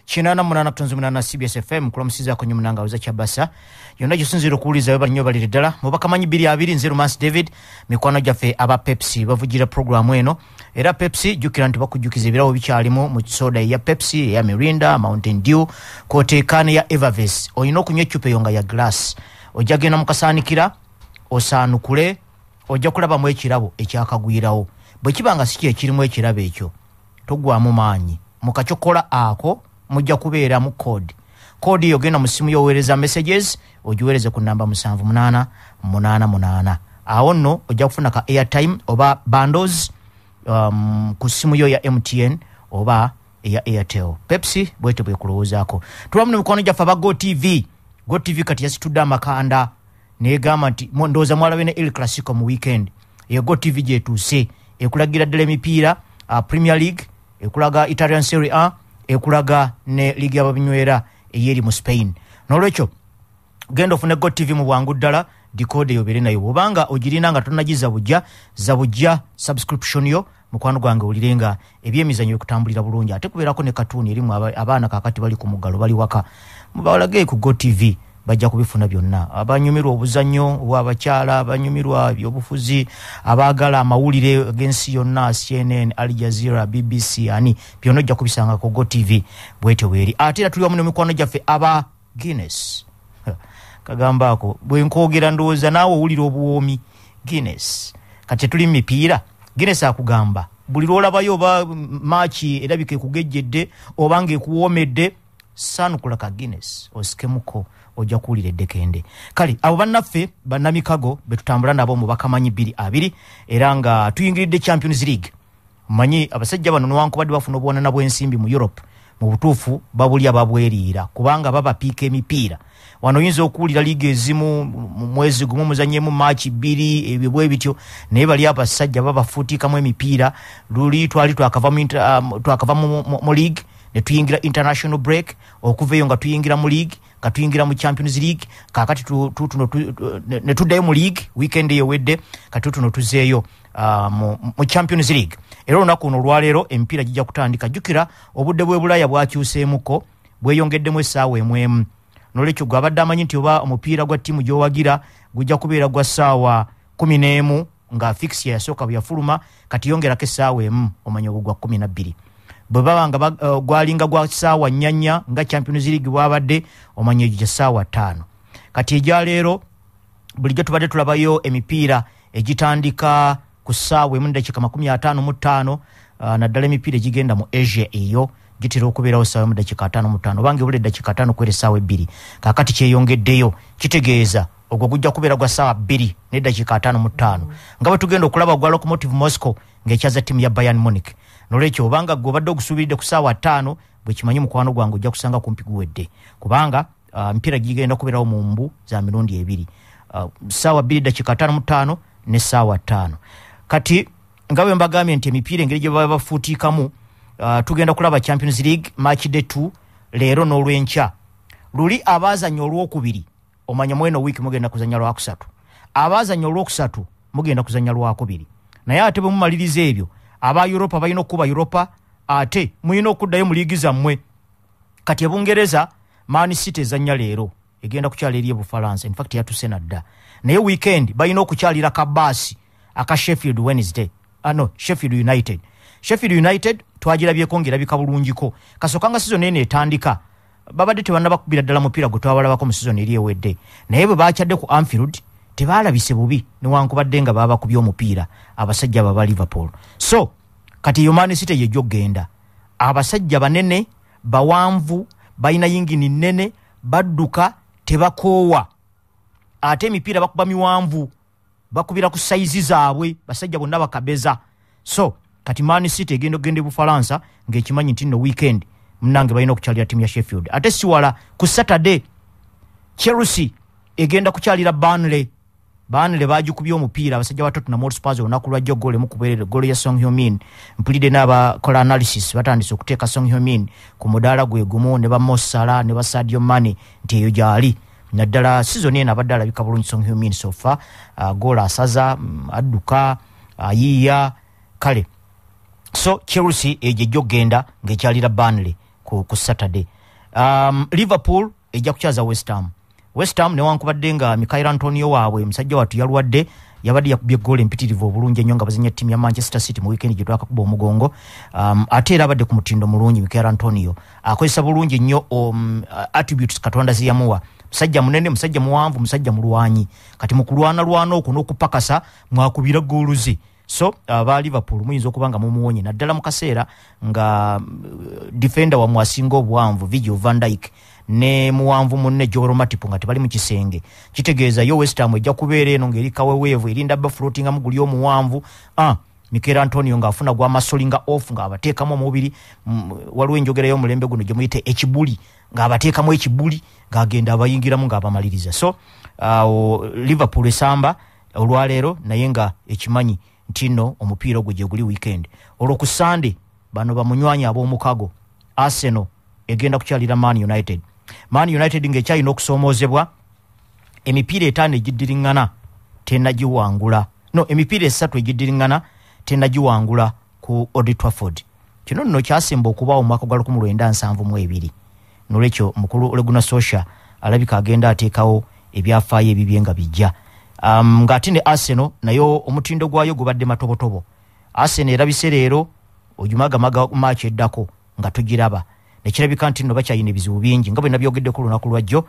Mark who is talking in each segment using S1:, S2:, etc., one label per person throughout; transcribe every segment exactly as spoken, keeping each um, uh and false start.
S1: Chinana munana kutonzo munana C B S F M kula musiza ko nyumunanga uza Chabasa yonna gisunziro kuuliza yoba nnyo balire ddala mubaka manyi biri abiri nzeru Mans David mikwano jaffe aba Pepsi bavugira programu eno era Pepsi jukira nti bakujukiza ebirawo bikyalimu mu soda ya Pepsi ya Mirinda Mountain Dew kote kane ya Evervest oyina okunywa ecupa yonga ya glass ojja genda mukasanikira osaanukule ojja kulaba mu ekirabo ekyakagwirawo bwe kibanga siki ekirimu ekirabo ekyo togwamu maanyi mukachokola ako mujja kubeera mu code code yo genda mu simu yowereza messages ojiwereze ku namba musanvu munana munana munana awo nno ojja kufuna ka airtime oba bundles um, ku simu yo ya M T N oba ya Airtel. Pepsi bwete bwe kulowoozaako tulamu ne mikono gyaffe aba Go T V Go T V kati yasitudde amakanda negamba nti ndowooza mwalabe ne El Clasico mu weekend ye Go T V gyetuuse ekulagira ddala emipiira uh, Premier League ekulaga Italian Serie A ekulaga ne ligi y'ababinywera eyeri mu Spain. Nolwekyo genda ofune Go T V mu bwangu ddala decode yo bere nayo bobanga ogirina nga tonagiza bujja za bujja subscription yo mukwano gwange ulirenga ebyemizanyo okutambulira bulungi ate kubeerako ne katuni erimu abaana kakati bali ku mugalo bali waka mubawalage ku Go T V bajja kubifuna byonna abanyumirwa obuzannyo bw'abakyala abanyumirwa ebyobufuzi abaagala amawulire agensi yonna C N N Al Jazeera B B C ani byonna ojja kubisanga ku Go T V bwete weri ate era tuli wamu ne mikwano gyaffe aba Guinness kagamba ako bwe nkoogera ndowooza naawe owulira obuwoomi Guinness kati tuli mipiira Guinness akugamba buli lwolabayo oba maachi erabika ekugejjedde oba ng'ekuwoomedde saanukula ka Guinness osikemuko ojja kuwulira eddekende kale abo bannaffe bannamikago betutambula nabo mu bakamanyi bbiri abiri era nga tuyingiridde Champions League manyi abasajja bano newankubadde bafuna obuwanana bw'ensimbi mu Europe mu butuufu babulya babweriira kubanga baba piika emipiira wano oyinza okuwulira liiga ezimu mu mwezi gumu muzannyemu maachi bbiri ebyo bwe bityo naye bali abasajja babafuutiikamu emipiira luli twali twakava mu um, twakava mu, mu, mu league ne tuyingira international break okuva eyo nga tuyingira mu league nga tuyingira mu Champions League kakati tu, tu, tu, tu, tu, ne tuddayo mu league weekend eyo wedde kati tuno tuzeeyo uh, mu, mu Champions League era olunaku luno olwaleero emipiira gijja kutandika jjukira obudde bwe Bulaaya bwakyuseemuko bweyongeddemu essaawa emu emu nolwekyo gwe abadde amanyi nti oba omupiira gwa ttiimu gy'owagira gujja kubeera gwa ssaawa kumi n'emu nga fixia yasooka bwe yafuluma kati yongerako essaawa emu omanya ogwo gwa kumi na bbiri bwe baba nga uh, gwalinga gwa ssaawa nnyanya nga Champions League bwabadde omanya egyo gya ssaawa ttaano kati ejya leero bulijjo tubadde tulabayo emipiira egitandika ku ssaawa emu n'eddakiika makumi ataano mu ttaano uh, naddala emipiira egigenda mu Asia eyo gitera okubeerawo ssaawa emu n'eddakiika ataano mu ttaano oba ng'ebula eddakiika ataano kwera essaawa ebbiri kaakati kyeyongeddeyo kitegeeza ogwo gujja kubeera gwa ssaawa bbiri n'eddakiika ataano mu ttaano nga bwe tugenda okulaba gwa Lokomotiv Moscow ng'ekyaza ttiimu ya Bayern Munich nolwekyo obanga gwe obadde ogusuubiridde ku ssaawa ttaano bwe kimanyi mukwano gwange ojja kusanga kumpi guwedde kubanga uh, emipiira gigenda kubeerawo mu mbu za mirundi ebiri uh, ssaawa bbiri eddakiika ataano mu ttaano ne ssaawa ttaano kati nga bwe mbagambye nti emipiira engeri gye baba bafuutiikamu uh, tugenda kulaba Champions League match day two leero n'olwenkya luli abaazanya olwokubiri omanya mweno wiiki mugenda kuzanya lwakusatu abaazanya olwokusatu mugenda kuzanya lwakubiri naye ate bwe mumaliriza ebyo aba Europa balina okuba Europa ate muyina okuddayo mu liigi zammwe kati ebungereza Man City ezanya leero egenda kukyala eri Bufalansa in fact yatuse nadda naye weekend balina okukyalira kabaasi aka Sheffield Wednesday ano Sheffield United Sheffield United twagirabyeko ng'erabika bulungiko kasokanga season eno etandika babadde tebannaba kubira ddala mupiira gwe twabalabako mu season eri ewedde naye bwe baakyadde ku Anfield tebaalabise bubi newankubadde nga baba kubya omupiira abasajja baba Liverpool so kati yo Man City yejjo genda abasajja banene bawanvu balina yingini nnene badduka tebakoowa ate emipiira bakuba miwanvu bakubira ku saizi zaabwe basajja bonna bakabeza so kati Man City egenda ogenda Bufalansa ng'ekimanyi nti no weekend mnange balina okukyalira ttiimu ya Sheffield ate siwala ku Saturday Chelsea egenda kukyalira Burnley Burnley bagikubye omupiira abasajja ba Tottenham Hotspur olunaku lwajjo goole mu kubeerera goole ya Song Heung-min mpulidde n'abakola analysis batandise okuteeka Song Heung-min ku mudaala gwe gumu ne ba Mo Salah ne ba Sadio Mane nti eyo gyali naddala season eno abadde alabika bulungi Song Heung-min sofa uh, goole asaza um, adduka ayiiya uh, kale so Chelsea ejjo genda ng'ekyalira Burnley ku ku, ku Saturday. Um, Liverpool ejja kuchaza West Ham. West Ham newankubadde nga Mikel Antonio waabwe musajja watu yalwadde yabadde yakubye goal empitirivu obulungi ennyo nga bazanya ttiimu ya Manchester City mu weekend gye twakakuba omugongo. Um, ate era abadde ku mutindo mulungi Mikel Antonio akozesa bulungi nnyo um, attributes Katonda ziyamuwa. Musajja munene, musajja muwanvu, musajja mulwanyi. Kati mu kulwana lwana okwo n'okupakasa mwakubira goal ze. So aba uh, Liverpool muyinza okubanga mumuwonye naddala mu kaseera nga uh, defender wa mwasingo obwanvu Virgil van Dijk ne muwanvu munne Joel Matip nga tebali mu kisenge. Kitegeeza yo West Ham ejja kubeera eno ngeri kaweweevu erinda ba floating mu guli omuwanvu. Ah Mikel Antonio nga afuna gwa masolinga off nga abateekamu omubiri waliwo enjogera yo mulembe guno gye muyite ekibuli nga abateekamu ekibuli nga agenda abayingiramu nga abamaliriza. So uh, Liverpool esamba olwaleero naye nga ekimanyi ntino omupiira ogwo gye guli weekend. Olwo ku Sunday bano bamunywanyi ab'omukago Arsenal egenda kukyalira Man United. Man United ng'ekyalina okusoomoozebwa emipiira etaano egiddiringana tenagiwangula. No, emipiira esatu egiddiringana tenagiwangula ku Old Trafford. Kino nno kyasemba okubaawo mu mwaka gwa lukumi lwenda nsanvu mu ebiri. Nolwekyo mukulu Ole Gunnar Solskjaer alabika agenda ateekawo ebyafaayo ebibye nga bijja. Um, ng'ate ne Arsenal nayo omutindo gwayo gubadde matobotobo. Arsenal erabise leero ojumagamaga match eddako nga tugiraba. Nekirabika nti nno bakyayina ebizibu bingi nga bwe nabyogedde ku lunaku lwajjo.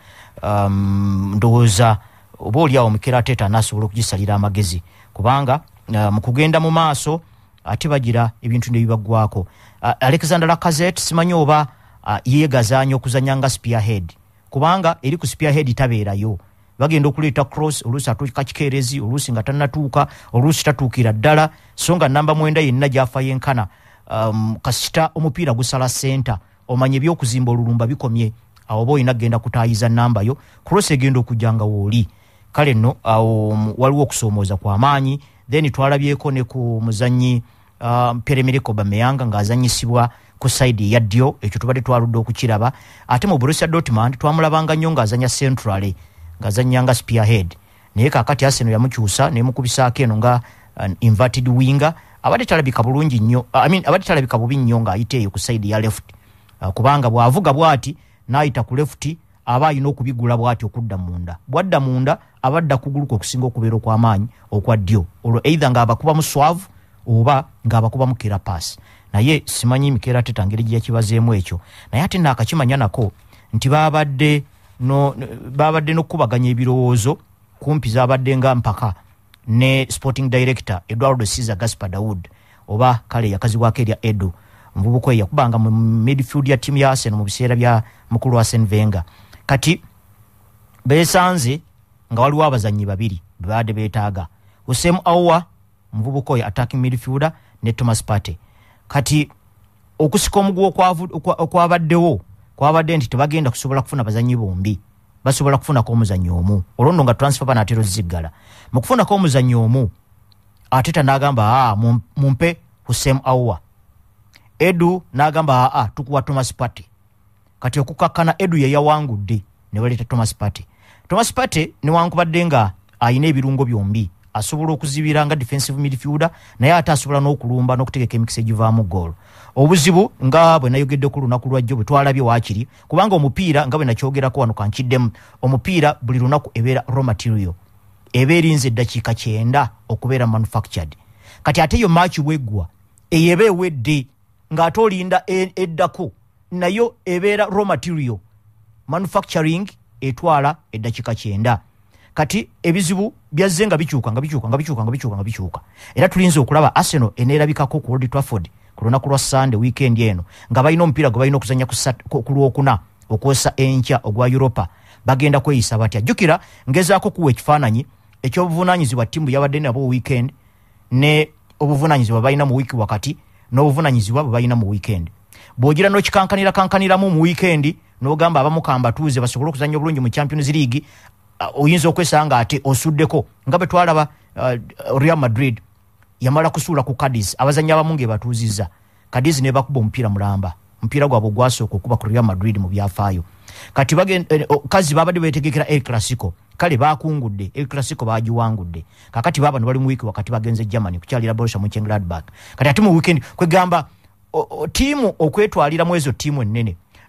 S1: Um, ndowooza oba oliawo Mikel Arteta anasobola okugisalira amagezi kubanga uh, mu kugenda mu maaso ate bagira ebintu ne bibaggwako. Uh, Alexander Lacazette simanyi oba uh, yeegazaanya okuzanya nga spearhead kubanga eri ku spearhead tabeerayo. Bagenda okuleeta cross oluusi atuuka kikeerezi oluusi nga tannatuuka oluusi tatuukira ddala so nga namba mwenda yenna gy'afa yenkana. Um, kasita omupiira gusala center omanye by'okuzimba olulumba bikomye awo oba olina genda kutaayiza namba yo cross egenda okujjanga wooli. Kale nno awo um, waliwo okusoomooza kw'amaanyi. Then twalabyeko ne ku muzannyi uh, Pierre-Emerick Aubameyang ng'azannyisibwa ku side ya ddyo ekyo tubadde twaludde okukiraba. Ate mu Borussia Dortmund twamulabanga nnyo ng'azanya centrale ng'azannyanga spearhead naye kaakati Arsenal yamukyusa nemukubisaako eno nga uh, inverted winger abadde talabika bulungi nnyo uh, I mean abadde talabika bubi nnyo ng'ayita eyo ku side ya left uh, kubanga bw'avuga bw'ati n'ayita ku left aba alina okubigula bw'ati okudda munda bw'adda munda abadda kuguluka okusinga okubeera okw'amaanyi okwa ddyo olwo either ng'abakuba mu swavu oba ng'abakuba mu kira pass. Naye simanyi Mikel Arteta ngeri gye yakibazeemu ekyo naye ate naakakimanya nako nti baabadde no babadde n'okubaganya ebirowoozo kumpi zabadde nga mpaka ne sporting director Eduardo Cesar Gaspar Daud oba kale yakazibwako erya Edu mvubuko yakubanga mu midfield ya timu ya Arsenal mu biseera bya mukulu Arsene Wenger. Kati beesanze nga waliwo abazannyi babiri baade beetaaga Hussein Aouar mvubuko ya attacking midfielder ne Thomas Partey. Kati okusika omuguwa okwabaddewo kwabadde nti tebagenda kusobola kufuna bazannyi bombi basobola kufunako omuzannyi omu olwo nga transfer banatero ziggala mu kufunako omuzannyi omu Arteta n'agamba ah mumpe Hussein Aouar. Edu n'agamba ah tukuwa Thomas Partey. Kati okukakkana Edu ye yawangudde ne baleeta Thomas Partey. Thomas Partey newankubadde nga ayina ebirungo byombi asobola okuzibira nga defensive midfielder naye ate asobola n'okulumba n'okutegeka emikisa egivaamu goal. Obuzibu nga bwe nayogedde ku lunaku lwajjo bwe twalabye waakiri kubanga omupiira nga bwe nakyogerako wano kankiddemu omupiira buli lunaku ebeera raw material ebeera erinze eddakiika kyenda okubeera manufactured. Kati ate yo match bweggwa eyeba ewedde ng'ate olinda eddako nayo ebeera raw material manufacturing etwala eddakiika kyenda. Kati ebizibu byazze nga bikyuka nga bikyuka nga bikyuka nga bikyuka nga bikyuka era tulinze okulaba Arsenal eneerabikako ku Old Trafford ku lunaku lwa Sunday weekend eno nga balina omupiira gwe balina okuzanya ku lwokuna okwosa enkya ogwa Europa bagenda kweyisa batya. Jjukira ngezaako kuwa ekifaananyi ekyobuvunaanyizibwa ttiimu yabadde nabo weekend ne obuvunaanyizibwa balina mu wiiki wakati n'obuvunaanyizibwa bwe balina mu weekend. Bw'ogira n'okikankanira kankaniramu mu weekend n'ogamba abamu kambatuuze basobole okuzanya obulungi mu Champions League uh, oyinza okwesanga ate osuddeko nga bwe twalaba uh, Real Madrid yamala kusuula ku Cadiz abazanyi abamu ng'ebatuuzizza Cadiz ne bakuba omupiira mulamba omupiira gwabwe gwasooka okuba ku Real Madrid mu byafaayo. Kati bagenda eh, kazi babadde beetegekera El Clasico kale baakungudde El Clasico baagiwangudde kakati baba ne bali mu wiiki wakati bagenze Germany kukyalira Borussia Mönchengladbach. Kati ate mu weekend kwegamba tiimu okwetwalira mu ezo tiimu ennene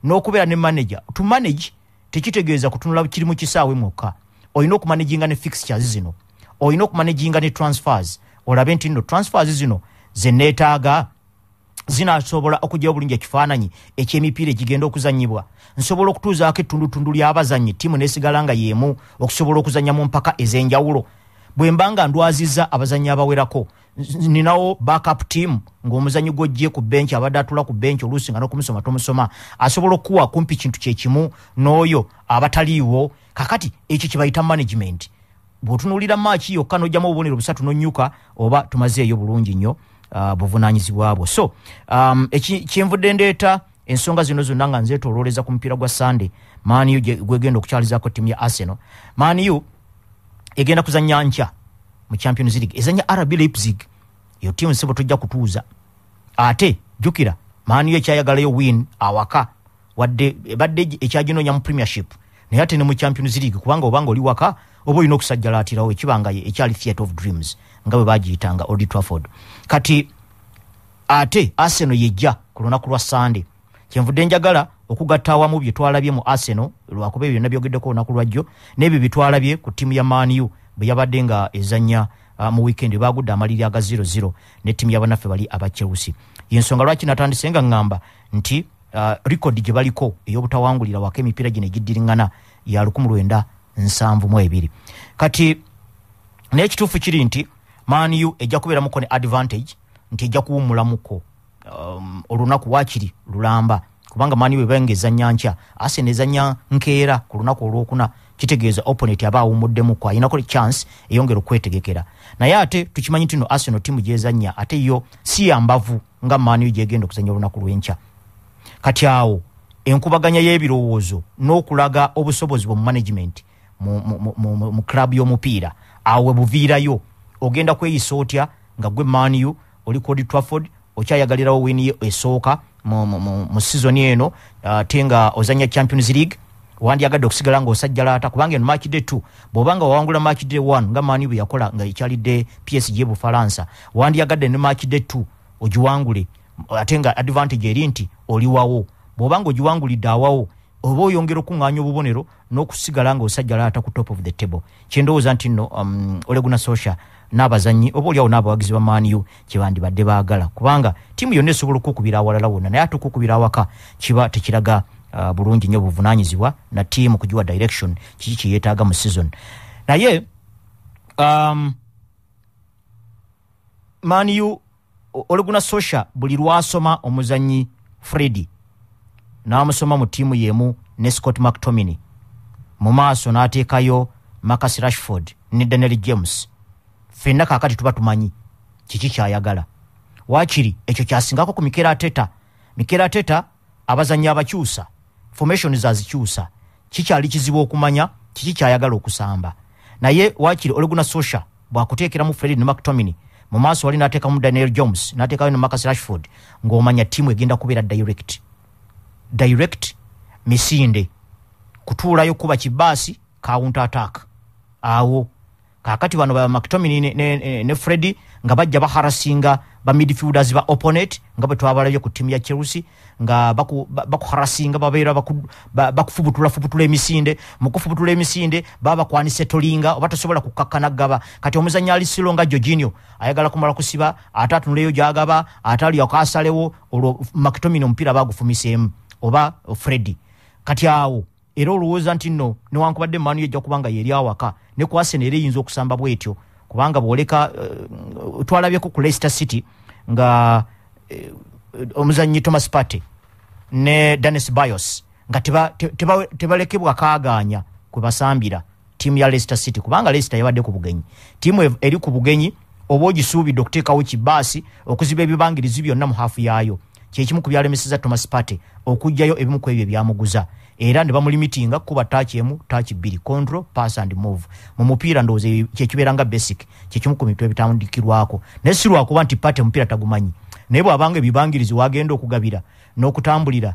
S1: n'okubeera ne manager. To manage tekitegeeza kutunula kiri mu kisaawe mwokka. Olina okumanaginga ne fixtures zino. Olina okumanaginga ne transfers. Olabe nti nno transfers zino ze neetaaga zinasobola okujja obulungi ekifaananyi eky'emipiira ekigenda okuzannyibwa. Nsobola okutuuzaako ettundutundu ly'abazannyi ttiimu n'esigala nga y'emu okusobola okuzannya mu mpaka ez'enjawulo. Bwe mba nga ndwazizza abazannyi abawerako, ninawo backup team ng'omuzannyi gw'ojje ku bench abadde atula ku bench oluusi nga n'okumusoma tomusoma asobola okuwa kumpi kintu kye kimu n'oyo abataliiwo. Kakati ekyo kye bayita management. Bw'otunuulira maaki yokka n'ojjamu obubonero busatu n'onnyuka oba tumazeeyo bulungi nnyo uh, buvunaanyizibwa bwo. So um, kyenvudde ndeeta ensonga zino zonna nga nzeetoolooleza ku mupiira gwa Sunday. Man U gwegenda okukyalizaako ttiimu ya Arsenal. Man U egenda kuzannya nkya mu Champions League. Ezannya R B Leipzig. Iyo ttiimu sebo tojja kutuuza. Ate jukira Man U ekyayagalayo win awaka wadde badde ekyaginoonya mu Premiership. Naye ate ne mu Champions League kubanga obanga oli waka oba olina okusajjalaatirawo ekibanga ekyali Theatre of Dreams nga bwe bagiyitanga Old Trafford. Kati ate Arsenal yejja ku lunaku lwa Sunday. Kyenvudde njagala okugatta awamu bye twalabye mu Arsenal lwakuba byonna byogeddeko olunaku lwajjo n'ebyo bye twalabye ku ttiimu ya Man U bwe yabadde nga ezannya uh, mu weekend bagudde amaliri aga zero zero ne ttiimu y'abannaffe bali aba Chelsea. Yensonga lwaki natandise nga ngamba nti uh, record gye baliko ey'obutawangulira waka emipiira gino egiddiringana ya lukumi lwenda nsanvu mu ebiri. Kati n'ekituufu kiri nti Man U ejja kubeeramuko ne advantage nti ejja kuwummulamuko um, olunaku waakiri lulamba kubanga Man U ebenga ezannya nkya Arsenal ezannya nkeera ku lunaku olwokuna kitegeeza opponent aba awummuddemu kwa ayinako chance eyongera okwetegekera. Naye ate tukimanyi nti no Arsenal timu gyezannya ate yo si yambavu nga Man U gyegenda okuzannya olunaku lw'enkya. Kati awo enkubaganya y'ebirowoozo n'okulaga obusobozi bwa management mu, mu, mu, mu, mu club y'omupiira awe buviirayo ogenda kweyisa otya nga gwe Man U oli ku Old Trafford okyayagalirawo wini esooka mu, mu, mu, mu season eno uh, tenga ozanya Champions League wandyagadde okusigala nga osajjalaata kubanga eno match day two bw'obanga wawangula match day one nga Man U bwe yakola nga ekyalidde P S G Bufalansa wandyagadde ne match day two ogiwangule ate nga advantage eri nti oliwawo bw'obanga ogiwangulidde awawo oba oyongera okuŋŋaanya obubonero n'okusigala nga osajjalaata ku top of the table. Kyendowooza nti nno um, Ole Gunnar Solskjaer n'abazannyi oba oliawo n'abawagizi ba Man U kye bandibadde baagala kubanga ttiimu yonna esobola okukubira awalala wonna naye ate okukubira awaka kiba tekiraga uh, bulungi nnyo buvunaanyizibwa na ttiimu kugiwa direction kiki kye yeetaaga mu season. Naye um, Man U Ole Gunnar Solskjaer buli lwasoma omuzannyi Freddy n'amusoma mu ttiimu yemu ne Scott McTominay mu maaso n'ateekayo Marcus Rashford ne Daniel James. Fenna kaakati tuba tumanyi kiki kyayagala. Waakiri ekyo kyasingako ku Mikel Arteta. Mikel Arteta abazannyi abakyusa formation zazikyusa kikyali kizibu okumanya kiki kyayagala okusamba. Naye waakiri Ole Gunnar Solskjaer bw'akuteekeramu Freddy ne McTominay mu maaso wali n'ateekamu Daniel James n'ateekayo ne Marcus Rashford ng'omanya ttiimu egenda kubeera direct. Direct misinde kutuulayo kuba kibaasi counter attack awo kakati bano ba McTominay ne, ne, ne Freddy nga bajja baharasinga ba midfielders ba opponent nga bwe twabalabye ku ttiimu ya Chelsea nga baku bakuharasinga babeera baku bakufubutula fubutula emisinde mu kufubutula emisinde baba kwanise tolinga oba tosobola kukakkana gaba kati omuzannyi ali Silonga Jorginho ayagala kumala kusiba atatunuleyo gyagaba atali yakasalewo olwo McTominay omupiira bagufumiseemu oba Freddy kati awo era olowooza nti nno newankubadde Man U ejja kubanga yeri awaka ne ku Arsenal era eyinza okusamba bwetyo kubanga bwoleka uh, twalabyeko ku Leicester City nga uh, omuzannyi Thomas Partey ne Dennis Bios nga teba teba tebalekebwa kaaganya kwe basambira ttiimu ya Leicester City kubanga Leicester yabadde ku bugenyi ttiimu eri ku bugenyi oba ogisuubidde okuteekawo kibaasi okuziba ebibangirizi byonna mu haafu yaayo kyekimu ku byalemeseza Thomas Partey okujjayo ebimu ku ebyo ebyamuguza era ne bamulimitinga kuba tachi emu tachi bbiri control pass and move mu mupiira ndowooza kyekibeera nga basic kyekimu ku mitwe bitandikirwako naye si lwakuba nti Partey omupiira tagumanyi naye bw'abanga ebibangirizi wagenda okugabira n'okutambulira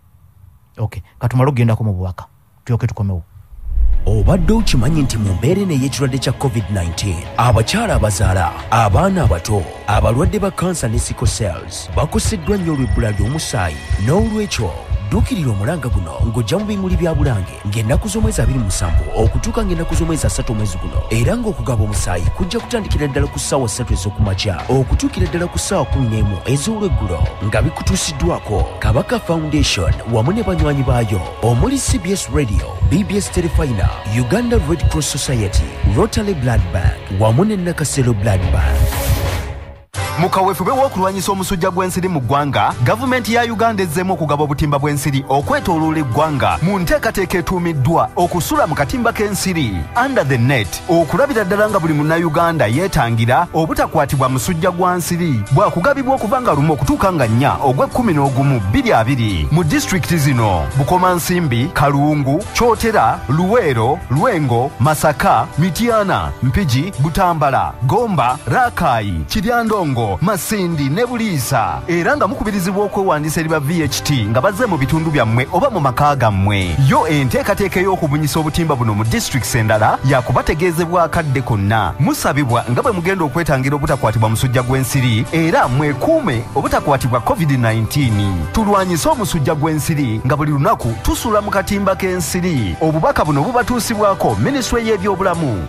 S1: okay katumala okugendako mu bubaka tuyoke tukomewo.
S2: Obadde okimanyi nti mu mbeera ey'ekirwadde kya covid nineteen abakyala abazaala abaana abato abalwadde ba kansa ne sickle cells bakoseddwa nnyo olw'ebbula ly'omusaayi n'olw'ekyo dduukirira omulanga guno ng'ojja mu bimuli bya Bulange ng'ennaku z'omwezi abiri mu musanvu okutuuka ng'ennaku z'omwezi asatu omwezi guno, era ng'okugaba omusaayi kujja kutandikira ddala ku ssaawa ssatu ez'okumakya okutuukira ddala ku ssaawa kkumi n'emu ez'olweggulo, nga bikutuusiddwako Kabaka Foundation wamu ne banywanyi baayo omuli C B S Radio, B B S Telefina, Uganda Red Cross Society, Rotary Blood Bank wamu ne Nakasero Blood Bank.
S3: Mukaweefube w'okulwanyisa omusujja gw'ensiri mu ggwanga, gavumenti ya Uganda ezzeemu okugaba obutimba bw'ensiri okwetooloola eggwanga mu nteekateeka etuumiddwa okusula mu katimba k'ensiri under the net, okulabira ddala nga buli munnayuganda yeetangira obutakwatibwa musujja gwa nsiri bwakugabibwa okuva nga lumu okutuuka nga nnya ogw'ekkumi n'ogumu bbiri abiri mu disitulikiti zino: Bukomansimbi, Kalungu, Kyotera, Luweero, Lwengo, Masaka, Mityana, Mpigi, Butambala, Gomba, Rakai, Kiryandongo, Masindi ne Buliisa, era nga mukubirizibwa okwewandiisa eri ba V H T nga bazze mu bitundu byammwe oba mu maka gammwe. Yo enteekateeka ey'okubunyisa obutimba buno mu disitulikiti endala yakubategeezebwa akadde konna. Musabibwa nga bwe mugenda okwetangira obutakwatibwa musujja gw'ensiri era mwekuume obutakwatibwa covid nineteen. Tulwanyise omusujja gw'ensiri nga buli lunaku tusula mu katimba k'ensiri. Obubaka buno bubatuusibwako Minisitule y'ebyobulamu.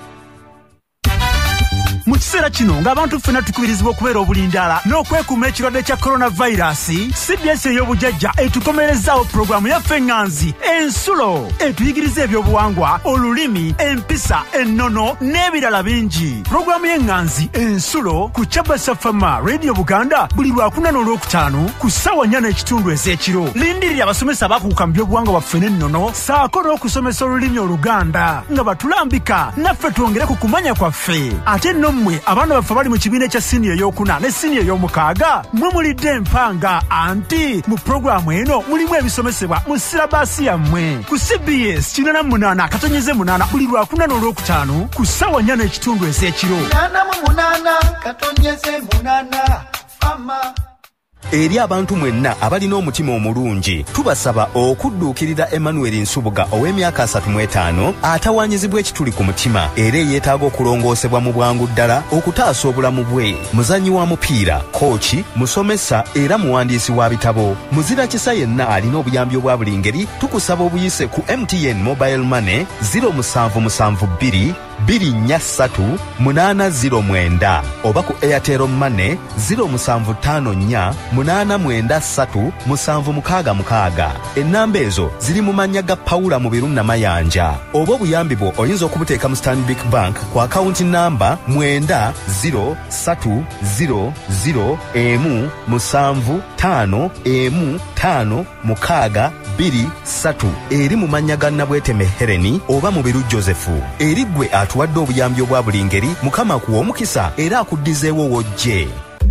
S4: Mu kiseera kino ng'abantu ffenna tukubirizibwa okubeera obulindaala n'okwekuuma ekirwadde kya coronavirus, C B S ey'obujjajja etukomerezaawo pulogulaamu yaffe eŋŋanzi ensulo etuyigiriza ebyobuwangwa, olulimi, empisa, ennono n'ebirala bingi. Pulogulaamu y'eŋŋanzi ensulo ku Chabasa Fama Radio Buganda buli lwakuna n'olwokutaano ku ssaawa nnya n'ekitundu ez'ekiro. Lindirira abasomesa abakuuka mu byobuwangwa baffe n'ennono ssaako n'okusomesa olulimi Oluganda nga batulambika naffe twongere ku kumanya kwaffe. Ate nno mmwe abaana baffe bali mu kibiina ekya siniya ey'okuna ne siniya ey'omukaaga mwe mulidde empanga anti mu pulogulaamu eno mulimu ebisomesebwa mu sirabaasi yammwe ku C B S kinaana mu munaana katonyeze munaana buli lwakuna n'olwokutaano ku ssaawa nnya n'ekitundu ez'ekiro.
S5: Munaana mu munaana katonyeze munaana fama.
S3: Eri abantu mwenna abalina omutima omulungi tubasaba okudduukirira Emmanuel Nsubuga ow'emyaka asatu mu etaano atawaanyizibwa ekituli ku mutima era yeetaaga okulongoosebwa mu bwangu ddala okutaasa obulamu bwe. Muzannyi wa mupiira, kooki, musomesa era muwandiisi wa bitabo. Muzira kisa yenna alina obuyambi obwa buli ngeri tukusaba obuyise ku M T N Mobile Money zero musanvu musanvu bbiri bbiri nnya ssatu munaana ziro mwenda oba ku Airtel Money zero musanvu ttaano nnya munaana mwenda ssatu musanvu mukaaga mukaaga. Ennamba ezo ziri mu mannya ga Pawula mu birunna mayanja. Oba obuyambi bwo oyinza okubuteeka mu Stanbic Bank ku akawunti namba mwenda ziro ssatu ziro ziro emu musanvu ttaano emu ttaano mukaaga bbiri ssatu eri mu mannya ga Nabweteme Hereni oba mu biru Josefu. Eri ggwe atuwadde obuyambi obwa buli ngeri, Mukama akuwa omukisa era akuddizeewo wojje.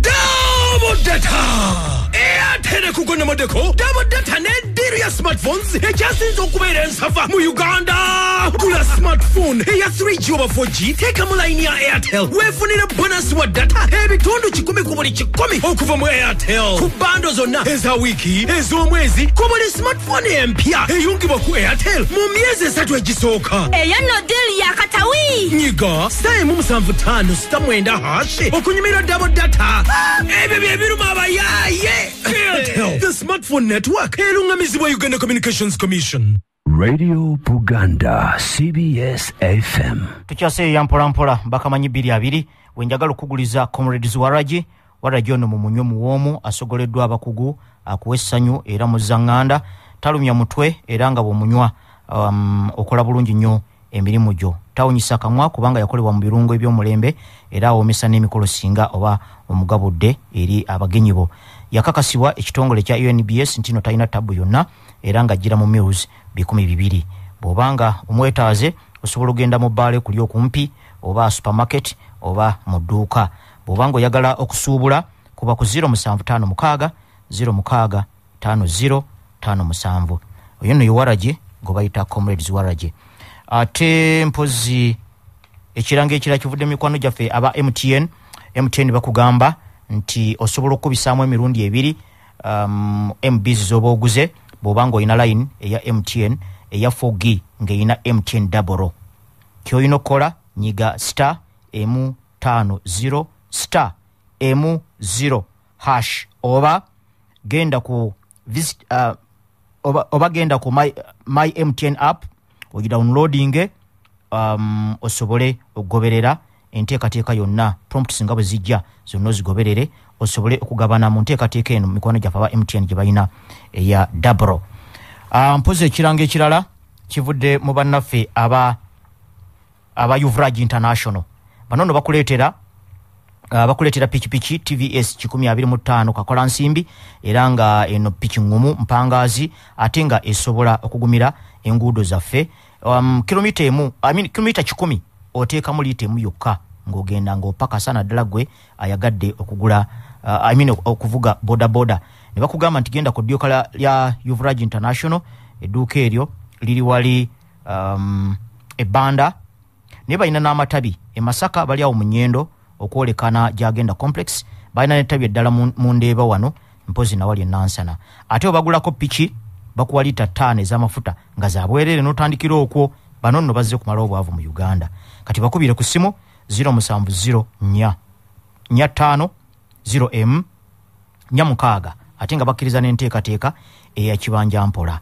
S2: Double data! Airtel kugona modeko double data ne deal ya smartphones ekyasinze okubeera ensava mu Uganda. Gula smartphone eya three G oba four G teeka mu line ya Airtel weefunire bonus wa data ebitundu kikumi ku buli kikumi okuva mu Airtel ku bando zonna eza wiiki ez'omwezi ku buli smartphone empya eyungibwa ku Airtel mu myezi esatu egisooka.
S6: Eyo no deal ya katawi
S2: nyiga star emu musanvu ttaano star mwenda hash okunyumirwa double data. Ebyo bye biruma abayaaye. Airtel, the smartphone network erungamizibwa Uganda Communications Commission.
S7: Radio Buganda, C B S F M.
S1: Tukyase ya mpola mpola bakamanyi bbiri abiri wenjagala okuguliza Comrades Waragi Waragi ono mu munywe muwoomu asogoleddwa abakugu akuwa essanyu era muzaŋŋanda talumya mutwe era nga bw'omunywa um, okola bulungi nnyo emirimu gyo tawunyisa kamwa kubanga yakolebwa mu birungo eby'omulembe era awomesa n'emikolo singa oba omugabudde eri abagenyi bo. Yakakasibwa ekitongole kya U N B S ntino talina tabu yonna era nga ajjira mu meals bikumi bibiri. Bw'obanga omwetaaze osobola ogenda mu bbaale kuli okumpi oba supermarket oba mu dduuka. Bw'obanga oyagala okusuubula kuba ku zero musanvu ttaano mukaaga zero mukaaga ttaano zero ttaano musanvu. Oyo nno Waragi gwe bayita Comrades Waragi. Ate mpozi ekiranga ekira kivudde mikwano gyaffe aba M T N M T N bakugamba nti osobola okubisaamu emirundi ebiri um, M Bs zoba oguze bw'obanga oyina line eya M T N eya four G ng'eyina M T N double. Ky'olina okukola nyiga star emu ttaano zero star emu zero hash oba genda ku visit, uh, oba, oba genda ku my, my M T N app ogidownloading um, osobole okugoberera enteekateeka yonna prompts nga bwe zijja zonna ozigoberere osobole okugabana mu nteekateeka eno mikwano gyaffe aba M T N gye balina eya double. Uh, mpozi ekiranga ekirala kivudde mu bannaffe aba aba Uvrage International. Bano no bakuleetera uh, bakuleetera pikipiki T V S kikumi abiri mu ttaano kakola nsimbi era nga eno piki ngumu mpangazi ate nga esobola okugumira enguudo zaffe um, kilomita emu I mean kilomita kikumi oteeka mu liita emu yokka ng'ogenda ng'opaka sana ddala gwe ayagadde okugula uh, I mean okuvuga boda boda. Ne bakugamba nti genda ku ddyoka lya Uvrage International edduuka eryo liri wali um, ebbanda ne balina n'amatabi e Masaka bali awo mu Nnyendo okwolekana gy'agenda complex balina n'ettabi eddala mu Ndeeba wano mpozi na wali e Nansana ate obagulako piki bakuwa liita ttaano ez'amafuta nga za bwerere n'otandikira okwo bano nno bazze kumala obwavu mu Uganda kati bakubire ku simu zero seven zero nnya nnya ttaano zero M nnya mukaaga ate nga bakkiriza n'enteekateeka eya kibanja mpola.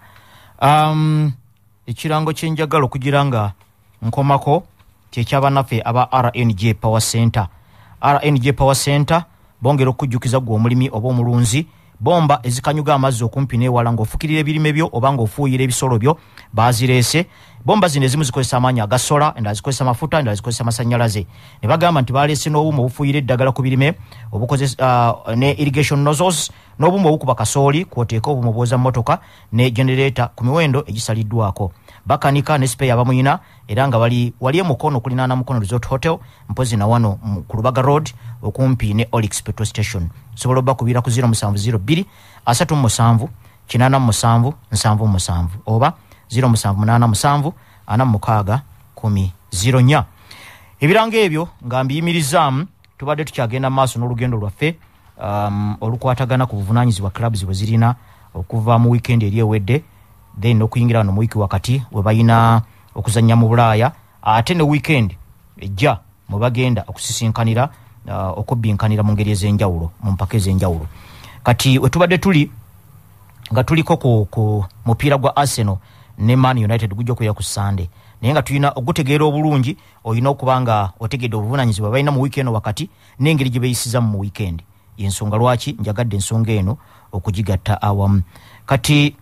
S1: Um, ekirango kyenjagala okugira nga nkomako kyekyabannaffe aba R N J Power Center. R N J Power Center bongera okujjukiza gwe omulimi oba omulunzi bomba ezikanyuga amazzi okumpi n'ewala ng'ofukirira ebirime byo oba ng'ofuuyira ebisolo byo bazireese. Bomba zino ezimu zikozesa amaanyi agasola endala zikozesa amafuta endala zikozesa amasannyalaze. Ne bagamba nti baleese n'obuuma obufuuyira eddagala ku birime obukozesa uh, ne irrigation nozzles n'obuuma obukuba kasooli kwoteeka obuuma obwoza mmotoka ne generator ku miwendo egisaliddwako. Bakanika ne spare abamuyina era nga wali wali emukono kulinaana mukono Resort Hotel mpozi na wano ku Lubaga Road okumpi ne Olix Petrol Station. Sobola okubira ku zero seven zero two asatu mu musanvu kinana mu musanvu nsanvu mu musanvu oba zero musanvu munana musanvu ana mukaaga kumi zero nnya. Ebiranga ebyo nga mbiyimirizaamu tubadde tukyagenda maaso n'olugendo lwaffe um, olukwatagana ku buvunaanyizibwa clubs bwe zirina okuva mu weekend eri ewedde then okuyingira no mu wiki wakati we bayina okuzannya mu Bulaaya ate ne weekend ejja mu bagenda okusisinkanira uh, okubbinkanira mu ngeri ez'enjawulo mu mpaka ez'enjawulo. Kati we tubadde tuli nga tuliko ku, ku mupiira gwa Arsenal ne Man United gujja kuya ku Sunday naye nga tulina ogutegeera obulungi olina okuba nga otegedde obuvunaanyizibwa balina mu weekend wakati n'engeri gye beeyisiza mu weekend y'ensonga lwaki njagadde ensonga eno okugigatta awamu. Kati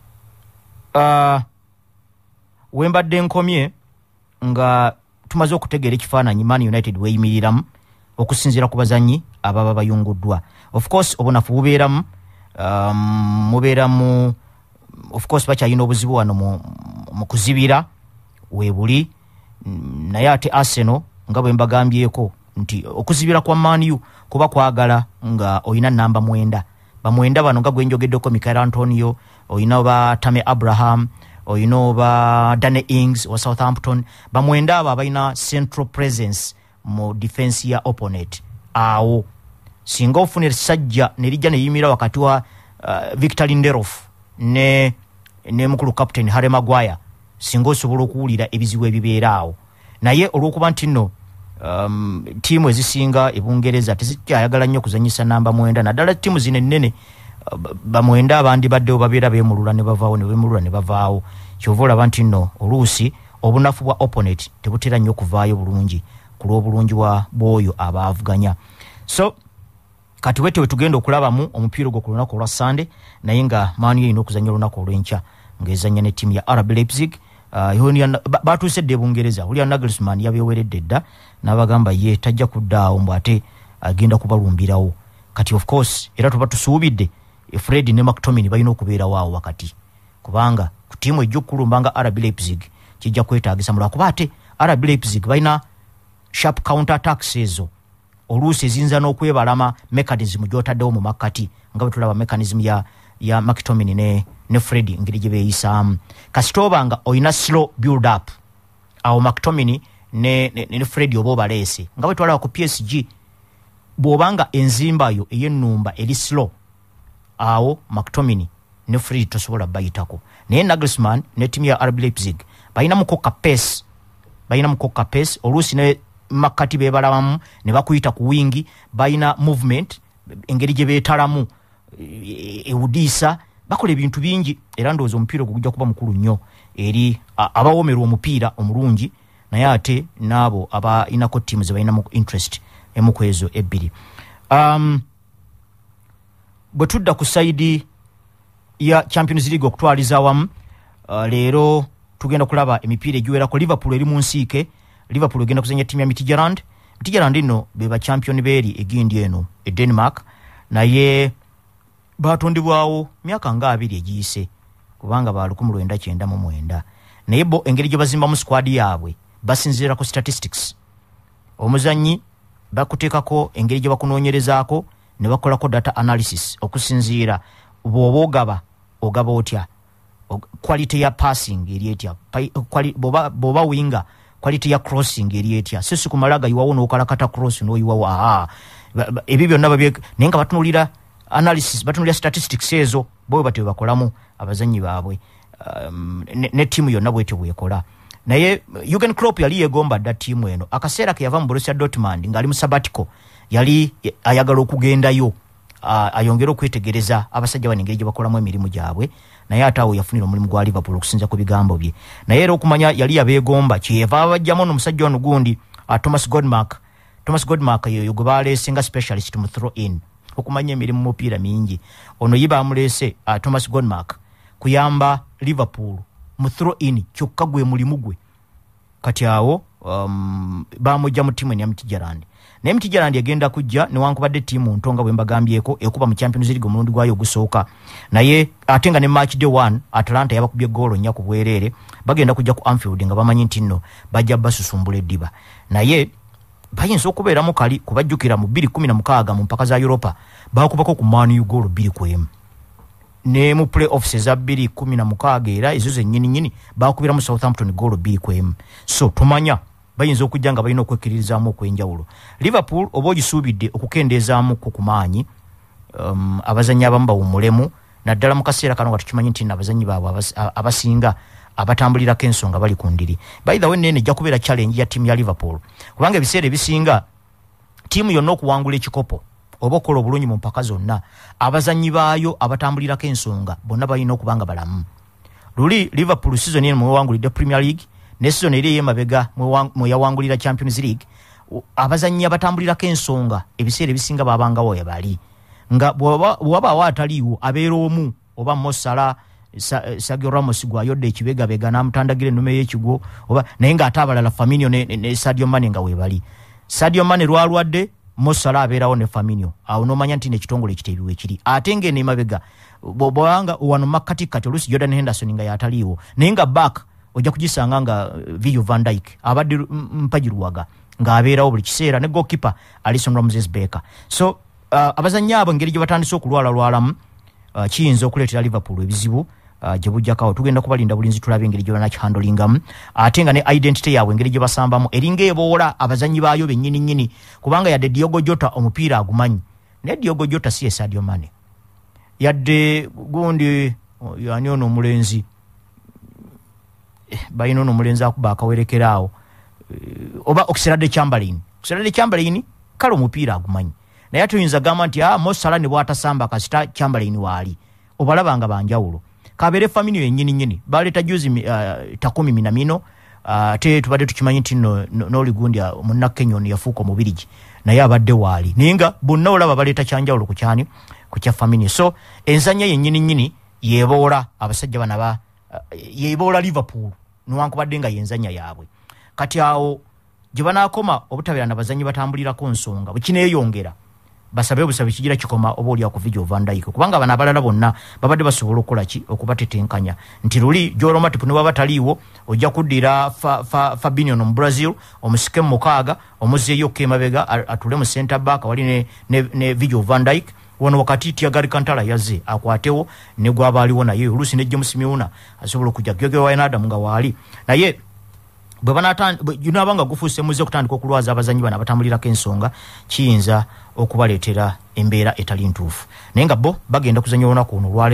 S1: uh, wembadde nkomye nga tumaze okutegeera ekifaananyi Man United weeyimiriramu okusinziira ku bazannyi ababa bayunguddwa. Of course obunafu bubeeramu um, mubeeramu of course bakyalina obuzibu wano mu, mu kuzibira weebuli naye ate Arsenal nga bwe mbagambyeko nti okuzibira kwa Man U kuba kwagala nga oyina namba mwenda bamwenda bano nga gwenjogeddeko Michael Antonio oyina ba Tammy Abraham oyina oba Danny Ings wa Southampton bamwenda abo abalina central presence mu defense ya opponent awo singa ofune sajja nerijja neyimira wakati wa uh, Victor Lindelof ne ne mukulu captain Harry Maguire singa osobola okuwulira ebizibu ebibeera awo naye olw'okuba nti nno um, tiimu ezisinga ebungereza tezikyayagala nnyo kuzanyisa namba mwenda naddala tiimu zino ennene uh, bamwenda abandi baddewo babeera beemulula ne bavaawo ne beemulula ne bavaawo kyova olaba nti nno oluusi obunafu bwa opponent tebutera nnyo okuvaayo bulungi ku lw'obulungi bw'oyo abaavuganya. So kati wete wetugenda okulabamu omupiira gwo ku lunaku olwa Sunday naye nga Man U erina okuzannya olunaku olw'enkya ng'ezannya ne ttiimu ya R B Leipzig. Uh, batuusedde Bungereza Julian Nagelsmann yabeeweredde dda n'abagamba ye tajja kuddaawo mbu ate agenda kubalumbirawo. Kati of course era tuba tusuubidde Fred ne McTominay balina okubeerawo awo wakati kubanga ku ttiimu ejja okulumba nga R B Leipzig kijja kwetaagisa mu lwakuba ate R B Leipzig balina sharp counter attacks ezo oluusi ezinza n'okwebalama mechanism gy'otaddewo mu makkati nga bwe tulaba mechanism ya ya McTominay ne ne Freddy ngeri gye beeyisaamu kasitoba nga oyina slow build up awo McTominay ne ne, ne Freddy oba obaleese nga bwe twalaba ku P S G bw'obanga enzimbayo ey'ennumba eri slow awo McTominay ne Freddy tosobola bayitako naye Nagelsmann ne ttiimu ya R B Leipzig balina mukoka pace balina mukoka pace oluusi ne makati beebalabamu ne bakuyita ku wingi balina movement engeri gye beetalamu ewudiisa bakola ebintu bingi era ndowooza omupiira gujja kuba mukulu nnyo eri abawomerwa omupiira omulungi naye ate n'abo abayinako ttiimu ze balinamu interest emu ku ezo ebbiri. um, bwe tudda ku sayidi ya Champions League okutwaliza awamu, uh, leero tugenda kulaba emipiira egiwerako. Liverpool eri mu nsiike. Liverpool egenda kuzanya ttiimu ya Midtjylland. Midtjylland nno be ba champion beeri egindi eno e Denmark, naye batondebwawo myaka nga abiri egiyise kubanga ba lukumi lwenda kyenda mu mwenda, naye bo engeri gye bazimbamu squad yaabwe basinziira ku statistics. Omuzanyi bakuteekako engeri gye bakunoonyerezaako ne bakolako data analysis okusinziira bw'oba ogaba ogaba otya, quality ya passing eri etya, bw'oba winga quality ya crossing eri etya. Sisi kumalaga yiwawo n'okalakata cross n'oyiwawo aha ebyo byonna babye naye nga batunuulira analysis, batunuulira statistics ezo bo batyo bakolamu abazanyi baabwe, um, ne, ne tiimu yonna bwetyo bwekola. Naye Jurgen Klopp yali yegomba dda tiimu eno akaseera ke yava mu Borussia Dortmund ng'ali mu sabbatical, yali ayagala okugendayo uh, ayongera okwetegereza abasajja bano engeri gye bakolamu emirimu gyabwe, naye ate awo yafunira omulimu gwa Liverpool okusinza ku bigambo bye. Naye era okumanya yali yabeegomba kyeva abajjamu n'omusajja ono gundi uh, Thomas Godmark. Thomas Godmark yoyo gwe baleesenga specialist mu throw in, okumanya emirimu mupiira mingi. Ono yiba amulese uh, Thomas Godmark kuyamba Liverpool mu throw in kyokka gwe mulimu gwe. Kati awo um, bamujja mu tiimu ya Midtjylland. Naye Midtjylland yagenda kujja newankubadde tiimu ntonga bwe mbagambyeko ekuba mu Champions League omulundi gwayo ogusooka, naye ate nga ne match day one Atalanta yabakubye goolo nnya ku bwereere, bagenda kujja ku Anfield nga bamanyi nti nno bajja basusumbula eddiba. Naye bayinza okubeeramu kali kubajjukira mu bbiri kumi na mukaaga mu mpaka za Europa bakubako ku Man U goolo bbiri ku emu, ne mu play-offs eza bbiri kumi na mukaaga era ezo zennyini nnyini bakubira mu Southampton goolo bbiri ku emu. So tumanya bayinza okujja nga balina okwekkiririzaamu okwenjawulo. Liverpool oba ogisuubidde okukendeezaamu ku kumaanyi, um, abazannyi abamu bawummulemu naddala mu kaseera kano nga tukimanyi nti abazannyi baabwe abas, abasinga abatambulirako ensonga bali ku ndiri. By the way nene ejja kubeera challenge ya tiimu ya Liverpool kubanga ebiseera ebisinga tiimu yonna okuwangula ekikopo oba okola obulungi mu mpaka zonna abazannyi baayo abatambulirako ensonga bonna balina okubanga balamu. Luli Liverpool season eno mwewangulidde Premier League ne season eri ey'emabega mweyawangulira Champions League, abazannyi abatambulirako ensonga ebiseera ebisinga babangawo yabali nga bw'wabaawo ataliiwo abeera omu oba Mo Salah, Sergio Ramos gwayodde ekibegabega n'amutandagira ennume y'ekigo oba naye ng'ate abalala Firmino ne, ne, ne Sadio Mane nga weebali. Sadio Mane lwalwadde Mo Salah abeerawo ne Firmino, awo n'omanya nti n'ekitongole ekiteebiwe kiri. Ate ng'eno emabega bw'obanga wano makkati kati oluusi Jordan Henderson nga y'ataliiwo naye nga back ojja kugisanga nga Virgil van Dijk abadde mpagiruwaga ng'abeerawo buli kiseera ne goalkeeper Alisson Ramsey-Becker. So uh, abazannyi abo engeri gye batandise okulwala lwalamu uh, kiyinza okuleetera Liverpool ebizibu uh, gye bujjakawo. Tugenda kubalinda bulinzi tulabe engeri gye banakihandolingamu ate nga ne identity yaabwe engeri gye basambamu eringa eboola abazannyi baayo bennyini nnyini kubanga yadde Diogo Jota omupiira agumanyi naye Diogo Jota si ye Sadio Mane, yadde gundi yani ono omulenzi bayina ono omulenzi akuba akawerekeraawo oba Oxlade Chamberlain. Oxlade Chamberlain kale omupiira agumanyi naye tuyinza gamba nti ah, Mo Salah ne bw'atasamba kasita Chamberlain waali obalabanga banjawulo. Kabeere Firmino yennyini nnyini baleeta juzi uh, Takumi Minamino ate uh, tubadde tukimanyi nti no, no, n'oli gundi munnakenyoni yafuuka omubirigi naye abadde waali naye nga bonna olaba baleeta kyanjawulo ku kyani ku kya Firmino. So enzanya yennyini nnyini yeeboola abasajja bana ba uh, yeeboola Liverpool newankubadde nga yenzanya yaabwe. Kati awo gye banaakoma obutabeera na bazannyi batambulirako nsonga bwe kineeyongera basabe obusabe kigira kikoma oba oli akuvijja Van Dijk kubanga bana abalala bonna babadde basobola okukola ki okubatetenkanya nti luli Joel Matip ne baba taliiwo ojja kuddira fa, fa, Fabinho mu Brazil omusike mu mukaaga omuzeeyo kemabega atule mu center back wali ne, ne, ne Virgil van Dijk wano wakati Thiago Alcantara yazze akwatewo ne gwabaaliwo naye oluusi ne James Milner asobola okujja Gio Wijnaldum nga waali naye bwe banatandika junabanga gufuuse muze okutandika okulwaza abazannyi bana abatambulirako ensonga kiyinza okubaleetera embeera etali ntuufu. Naye nga bo bagenda kuzannya olunaku luno olwaleero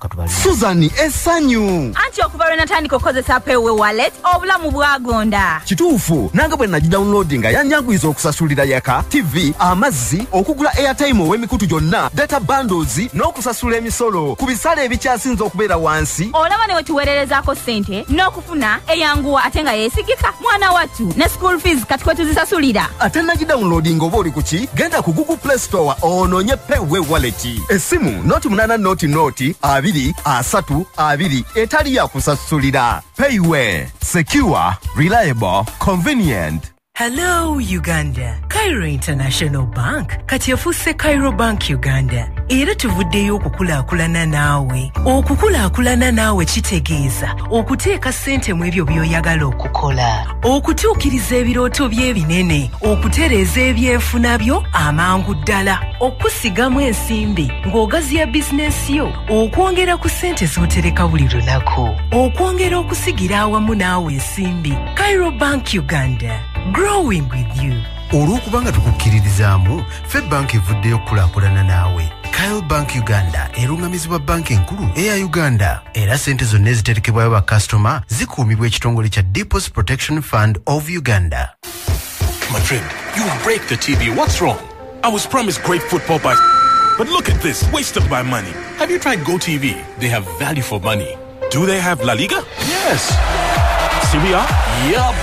S1: katubali
S3: Susan Esanyu
S6: Anti okuva lwe natandika okukozesa Paywe wallet obulamu bwagonda.
S3: kituufu nange bwe nagidownloadinga yanyanguyiza okusasulira yaka T V amazzi okugula airtime ow'emikutu gyonna data bundles n'okusasula emisolo ku bisale ebikyasinza okubeera wansi.
S6: Olaba ne wetuweererezaako ssente n'okufuna eyanguwa ate nga yeesigika mwana wattu ne school fees kati kwe tuzisasulira.
S3: ate nagidownloadinga oba oli kuki genda ku Google Play Store onoonye Paywe wallet. Essimu noti munana noti noti abiri asatu abiri etali ya kusasulira. Paywe secure, reliable, convenient.
S8: Hello, Uganda. Cairo International Bank. Kati yafuuse Cairo Bank Uganda. Era tuvuddeyo okukulaakulana naawe. Okukulaakulana naawe kitegeeza okuteeka ssente mu ebyo by'oyagala okukola. Okutuukiriza ebirooto by'ebinene. Okutereeza ebyenfuna byo amangu ddala. Okusigamu ensimbi ng'ogaziya bizinensi yo. Okwongera ku ssente z'otereka buli lunaku. Okwongera okusigira awamu naawe ensimbi. Cairo Bank Uganda. Growing with you.
S9: Olw'okubanga tukukkiririzaamu, Fed Bank evuddeyo okukulaakulana naawe. Kyle Bank Uganda erungamizibwa banki enkulu eya Uganda. Era ssente zonna eziterekebwayo bakasitoma zikuumibwa ekitongole kya Deposit Protection Fund of Uganda.
S2: My friend, you break the T V. What's wrong? I was promised great football by... But look at this, wasted my money. Have you tried GoTV? They have value for money. Do they have La Liga? Yes. Serie A? Yup.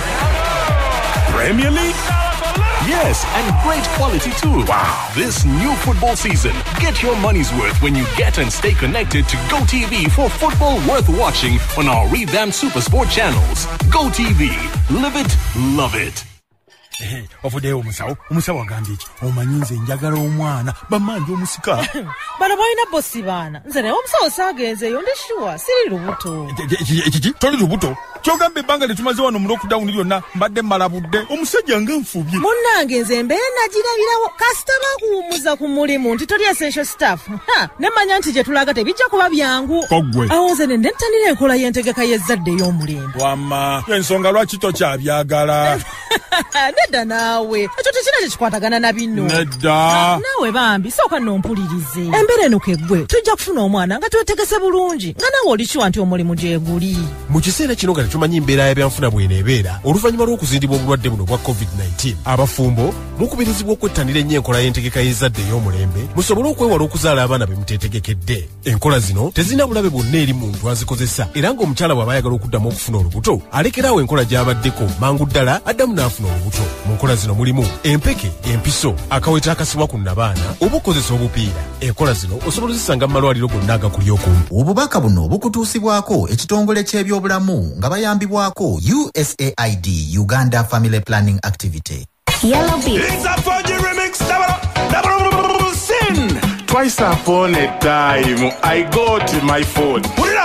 S2: Premier League? Yes, and great quality too. Wow. This new football season, get your money's worth when you get and stay connected to GoTV for football worth watching on our revamped SuperSport channels. GoTV. Live it, love it.
S10: Eh, ofudeyo omusawo, omusawo agambye ki? Omanyinze njagala omwana, bamanje omusika.
S11: Bana boyina bossi baana. Nze ne omusawo saagenzeeyo ndi sure, siri lubuto.
S10: Ekiki? Toli lubuto? Kyogamba ebbanga lye tumaze wano mu lockdown lyonna mbadde malabudde. Omusajja nga nfubye.
S11: Munnange nze mbeera nagirabirawo kasita bakuwummuza ku mulimu nti toli essential staff. Ha, ne manya nti gye tulaga tebijja kuba byangu.
S10: Koggwe.
S11: Awo nze ne ntandira enkola y'entegeka y'ezzadde y'omulembe.
S10: Wamma, ensonga lwaki tokyabyagala?
S11: Nedda naawe ekyo tekina kyekikwatagana na bino.
S10: Nedda
S11: naawe bambi sooka nompulirize. Embeera eno keggwe tujja kufuna omwana nga twetegese bulungi nga nawe olikiwa nti omulimu gyeguli.
S12: Mu kiseera kino nga tetumanyi embeera y'ebyanfuna bw'eneebeera oluvannyuma lw'okuzindibwa obulwadde buno bwa covid nineteen, abafumbo mukubirizibwa okwettanira ennyo enkola y'entegeka y'ezzadde ey'omulembe musobole okwewala okuzaala abaana be muteetegekedde. Enkola zino tezirina bulabe bwonna eri muntu azikozesa, era ng'omukyala bw'aba ayagala okuddamu okufuna olubuto alekeraawo enkola gy'abaddeko mangu ddala addamu n'afuna olubuto. Mu nkola zino mulimu empeke, empiso, akaweta akasibwa ku nnabaana, oba okozesa obupiira. Enkola zino osobola ozisanga mu malwaliro gonna agakuli okumpi.
S13: Obubaka buno bukutuusibwako ekitongole ky'ebyobulamu nga bayambibwako U S A I D, Uganda Family Planning Activity.
S6: Yellow Beat.
S2: It's a Funky remix. Double, double, sin.
S14: Twice upon a time, I got my phone.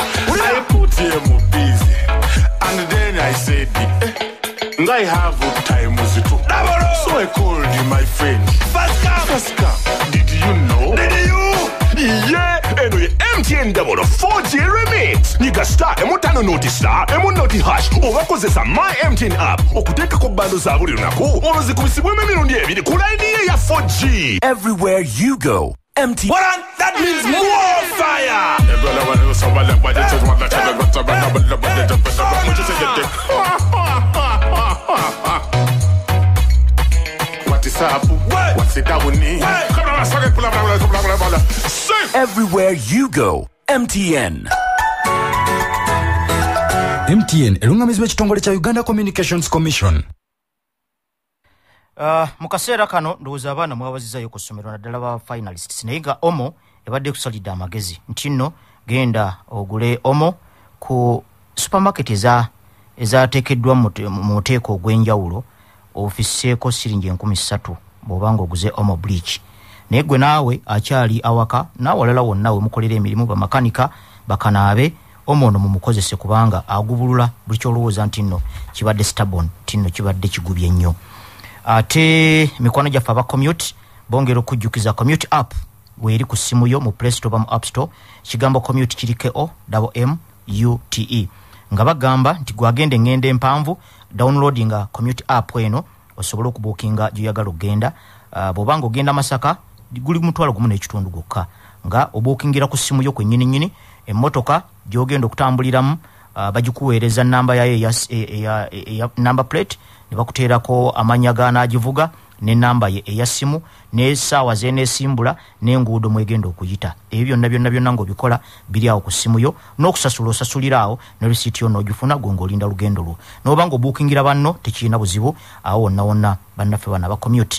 S14: I put him busy, and then I said, eh, I have time with it. So I called my friend. Pascal, Pascal, did you know?
S2: Did you?
S14: Yeah, anyway, M T N double four G remix. Niga star, emu tano noti star, emu noti hash. Owakozesa my M T N app. Okuteka ko bando za buli lunaku. Olozikubisibwa emirundi ebiri ku line ya four G.
S2: Everywhere you go, M T N.
S14: What on? That means more fire. What is up? What's it down?
S2: Everywhere you go, M T N.
S15: M T N erungamizibwa ekitongole kya Uganda Communications Commission.
S1: Uh, mukaseera kano ndowooza abaana mwabazizayo ku ssomero naddala ba finalists naye nga omo ebadde kusalidde amagezi nti nno genda ogule omo ku supermarket eza ezateekeddwa mu muteeko ogw'enjawulo ofiseeko siringi enkumi ssatu bw'obanga oguze omo bleach. Naye gwe naawe akyali awaka n'awalala wonna we mukolera emirimu bamakanika bakanaabe omo ono mumukozese kubanga agubulula buli kyolowooza nti nno kibadde stubborn nti nno kibadde kigubye nnyo. Ate mikwano gyaffe aba commute bongera okujjukiza commute app weeri ku ssimu yo mu Play Store mu App Store. Kigambo commute kirike o double M U T E nga bagamba nti gwagenda engendo empanvu downloadinga commute app eno osobola okubuukinga gy'oyagala okgenda. Uh, bw'obanga ogenda Masaka guli mutwalo gumu n'ekitundu gwokka nga obuukingira ku ssimu yo kwennyini nnyini emmotoka gyogenda okutambuliramu uh, bagikuweereza namba yayo ya, ya, ya number plate ne bakuteerako amanya g'anaagivuga ne namba ye eya simu n'essaawa z'eneesimbula n'enguudo mwegenda okuyita. Ebyo byonna byonna byonna ng'obikola biri awo ku ssimu yo, n'okusasula osasulira awo ne risiiti yo n'ogifuna gwe ng'olinda lugendo lwo. N'oba ng'obuukingira banno tekirina buzibu, awo wonna wonna bannaffe bana ba commute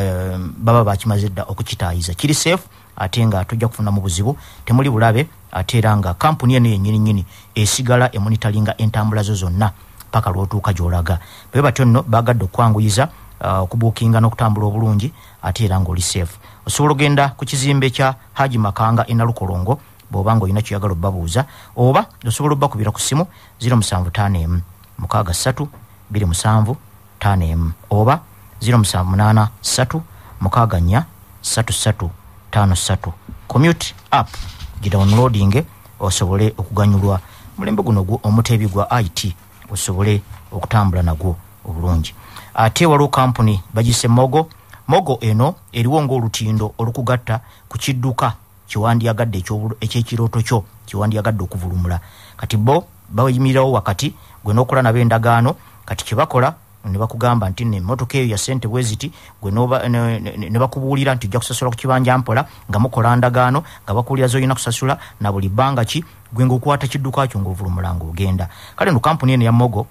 S1: baba bakimaze dda okukitaayiza. Kiri safe ate nga tujja kufuna mu buzibu, temuli bulabe ate era nga kampuni eno yennyini nnyini esigala emonitalinga entambula zo zonna paka lw'otuuka gy'olaga. Bwe batyo nno baagadde okwanguyiza okubuukinga uh, n'okutambula obulungi ate era ng'oli safe. Osobola ogenda ku kizimbe kya Haji Makanga e Nalukolongo bw'oba ng'olina ky'oyagala obbabuuza, oba osobola obbakubira ku ssimu zero seven five emu mukaaga ssatu bbiri musanvu ttaano emu oba zero seven eight three mukaaga nnya ssatu ssatu ttaano ssatu. Commute app gidownloading osobole okuganyulwa mulembe guno omuteebi gwa I T osobole okutambula nagwo obulungi. Ate waliwo kampuni bagise Mogo. Mogo eno eriwo ng'olutindo olukugatta ku kidduka kiwandiyagadde ekyekirooto kyo kiwandiyagadde okuvulumula. Kati bo bayimirirawo wakati gwe n'okola nabo endagaano. Kati kye bakola ne bakugamba nti n'emmotoka eyo ya ssente bwe ziti gwe ne bakubuulira nti ojja kusasula ku kibanja mpola nga mukola ndagaano nga bakuulira z'olina kusasula na buli bbanga ki gwe ng'okwata kidduka kyo ng'ovulumula ng'ogenda. Kale no kampuni eno ya Mogo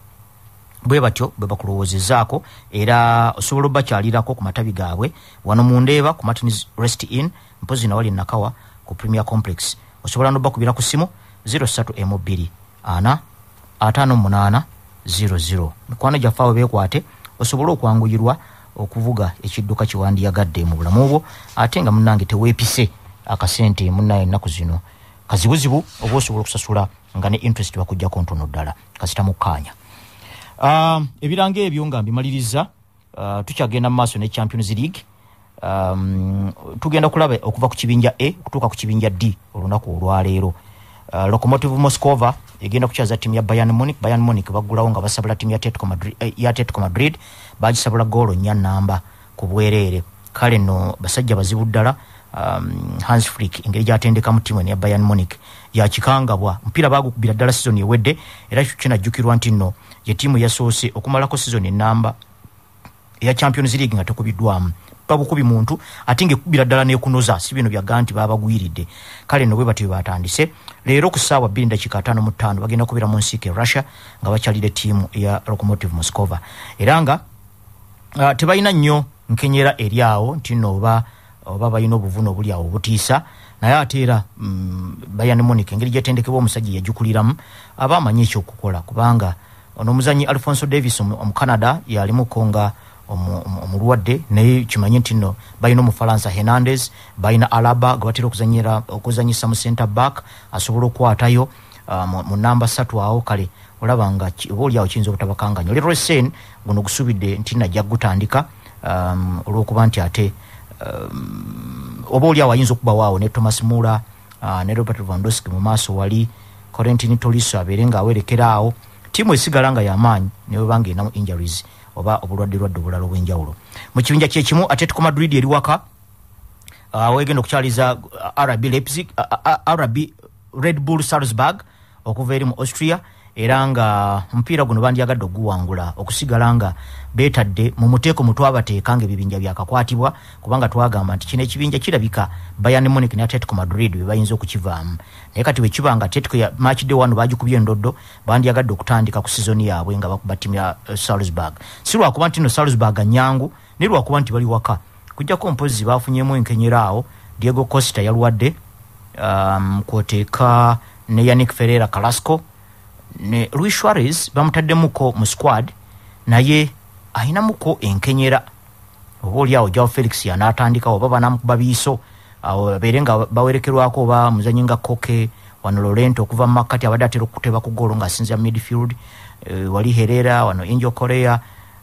S1: bwe batyo bwe bakulowoozezaako era osobola obbakyalirako ku matabi gaabwe wano mu Ndeeba ku Martin's Rest Inn mpozi nawali Nakawa ku Premier Complex. Osobola n'obbakubira ku ssimu zero three M two ana ataano munaana zero zero. Mikwano gyaffe awo beekwate osobola okwanguyirwa okuvuga ekidduka kiwandiyagadde mu bulamu bwo ate nga munnange teweepise akasente munnaye ennaku zino kazibuzibu oba osobola okusasula nga ne interest bakuggyako ntono ddala kasita mukkaanya. Uh, ebiranga ebyo nga mbimaliriza uh, tukyagenda mu maaso ne Champions League. Um, tugenda kulaba okuva ku kibinja A okutuuka ku kibinja D olunaku olwaleero. Uh, Lokomotiv Moscova egenda kukyaza timu ya Bayern Munich. Bayern Munich baggulawo nga basabula timu ya Atletico Madrid, eh, ya Atletico Madrid bagisabula goolo nnya namba ku bwereere. Kale no basajja bazibu ddala. Um, Hans Flick engeri gyatendeka mu timu ya Bayern Munich yakikangabwa mpira bagukubira ddala season ewedde era kinajjukirwa nti nno ye timu yasoose okumalako season enamba eya Champions League nga tekubiddwamu babukubi muntu ate ngekubira ddala n'ekunoza si bino byaga nti babagwiridde. Kale no bwe batyo batandise leero ku ssaawa bbiri dakiika ataano mu ttaano bagenda kubira mu nsi ya Russia nga bakyalire tiimu ya Lokomotiv Moscova era nga uh, tebalina nnyo nkenyera eri awo nti nno oba oba balina obuvuno obuli awo obutiisa naye ate era mm, Bayern Munich engeri gyetendekebwa omusajja yajukuliramu aba amanyi ekyokukola kubanga ono omuzanyi Alphonso Davies omu Canada yalimuko nga omulwadde naye kimanyi nti nno balina omufalansa Hernandez balina Alaba gwe batera okuzanyira okuzanyisa mu center back asobola okukwatayo uh, mu namba ssatu awo. Kale olaba nga oba oli awo kiyinza obutabakanganya. Leroy Sane guno gusubidde nti najja gutandika um, olw'okuba nti ate Um, oba oli awo ayinza okuba waawo ne Thomas Muller uh, ne Robert Lewandowski mu maaso wali Corentin Tolisso abeere nga awerekera awo tiimu esigala nga y'amaanyi naye banga erinamu injuries oba obulwadde lwadde obulala obw'enjawulo. Mu kibinja kye kimu Atletico Madrid eri waka uh, wegenda okukyaliza uh, R B Leipzig uh, uh, R B Red Bull Salzburg okuva eri mu Austria era nga mpira guno bandyagadde oguwangula okusigala nga beetadde mu muteeko mutwe abateeka nga ebibinja byakakwatibwa kubanga twagamba nti kino ekibinja kirabika Bayern Munich ne Atletico Madrid bye bayinza okukivaamu naye kati bwe kiba nga Atletico ya match day wano bagikubye endoddo bandyagadde okutandika ku sizoni yaabwe nga bakuba ttimu ya uh, Salzburg. Si lwakuba nti no Salzburg nyangu ne lwakuba nti bali waka kujjako mpozi bafunyemu enkenyera awo Diego Costa yalwadde um, kwoteeka ne Yannick Ferreira Carrasco ne Luis Suarez bamutaddemuko mu squad naye ayinamuko enkenyera oba oli awo Joao Felix yanaatandika oba banamukuba biiso awo babeere nga bawerekerwako oba muzanyi nga Koke wano Lorente okuva mu makkati abadde atera okuteba ku goolo ng'asinzira midfield e, wali Herrera wano Angel Correa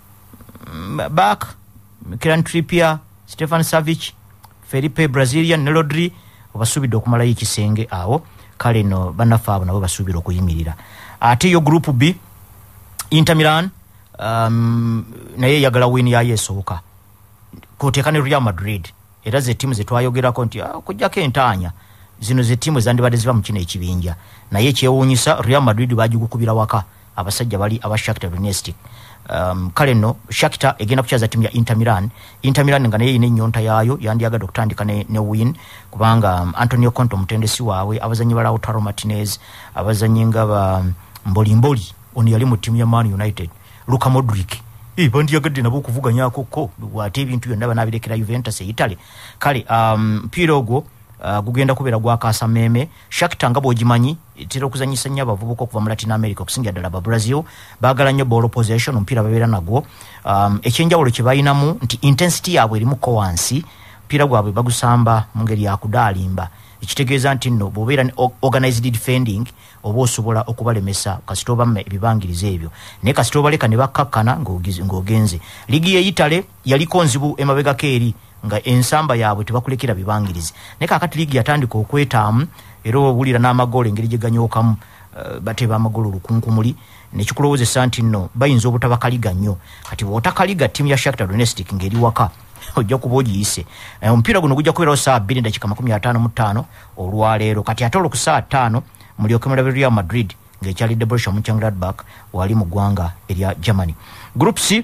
S1: back Kieran Trippier Stefan Savic Felipe Brazilian ne Rodri obasubidde okumalayo ekisenge awo. Kale no bannaffe abo nabo basuubira okuyimirira. Ate yo group B Inter Milan um, naye yagala win yayo esooka koteeka ne Real Madrid era ze timu ze twayogerako nti ah, kujjako entaanya zino ze timu zandibadde ziva mu kino ekibinja naye kyewuunyisa Real Madrid bagigukubira waka abasajja bali aba Shakhtar Donetsk. Um, kale no Shakhtar egenda kuchaza timu ya Inter Milan. Inter Milan nga naye ine nyonta yaayo yandiaga dokutandika ne, ne win kubanga um, Antonio Conte mutendesi wawe abazanyi bala Lautaro Martinez abazanyi nga ba mboli mboli oni yali mu timu ya Man United Luka Modric eh bandi yagadde nabo kuvuganya akoko wate ebintu byonna banabirekera Juventus e Italy. Kale um pirogo uh, gugenda kubera gwa kasa meme Shakhtar nga bojimanyi tiro kuzanyisa nya bavubuka okuva mu Latin America okusinga ddala ba Brazil bagala nnyo ball possession mpira babera nagwo um ekyenjawulo kibayinamu nti intensity yabwe eri mu kowansi mpira gwabwe bagusamba mu ngeri ya kudalimba ekitegeeza nti nno bobera organized defending oba osobola okubalemesa kasitoba mme ebibangirize ebyo ne kasitoba leka ne bakakkana ng'ogenze ligi ye Italy yaliko nzibu emabega keeri nga ensamba yaabwe tebakulekera bibangirize ne kakati ligi yatandika okwetaamu era obulira n'amagolo engeri gye ganyookamu uh, bateba amagolo lukunkumuli nekikulowozesa nti nno bayinza obutabakaliga nnyo kati bw'otakaliga ttiimu ya Shakhtar Donetsk ng'eri waka ojja kuba ogiyise omupiira guno gujja kubeerawo saa bbiri dakika makumi ataano mu ttaano olwaleero kati ate olwo ku saa ttaano mulyoke mulabe Real Madrid ng'ekyalidde Borussia Mönchengladbach wali mu ggwanga erya Germany. Group C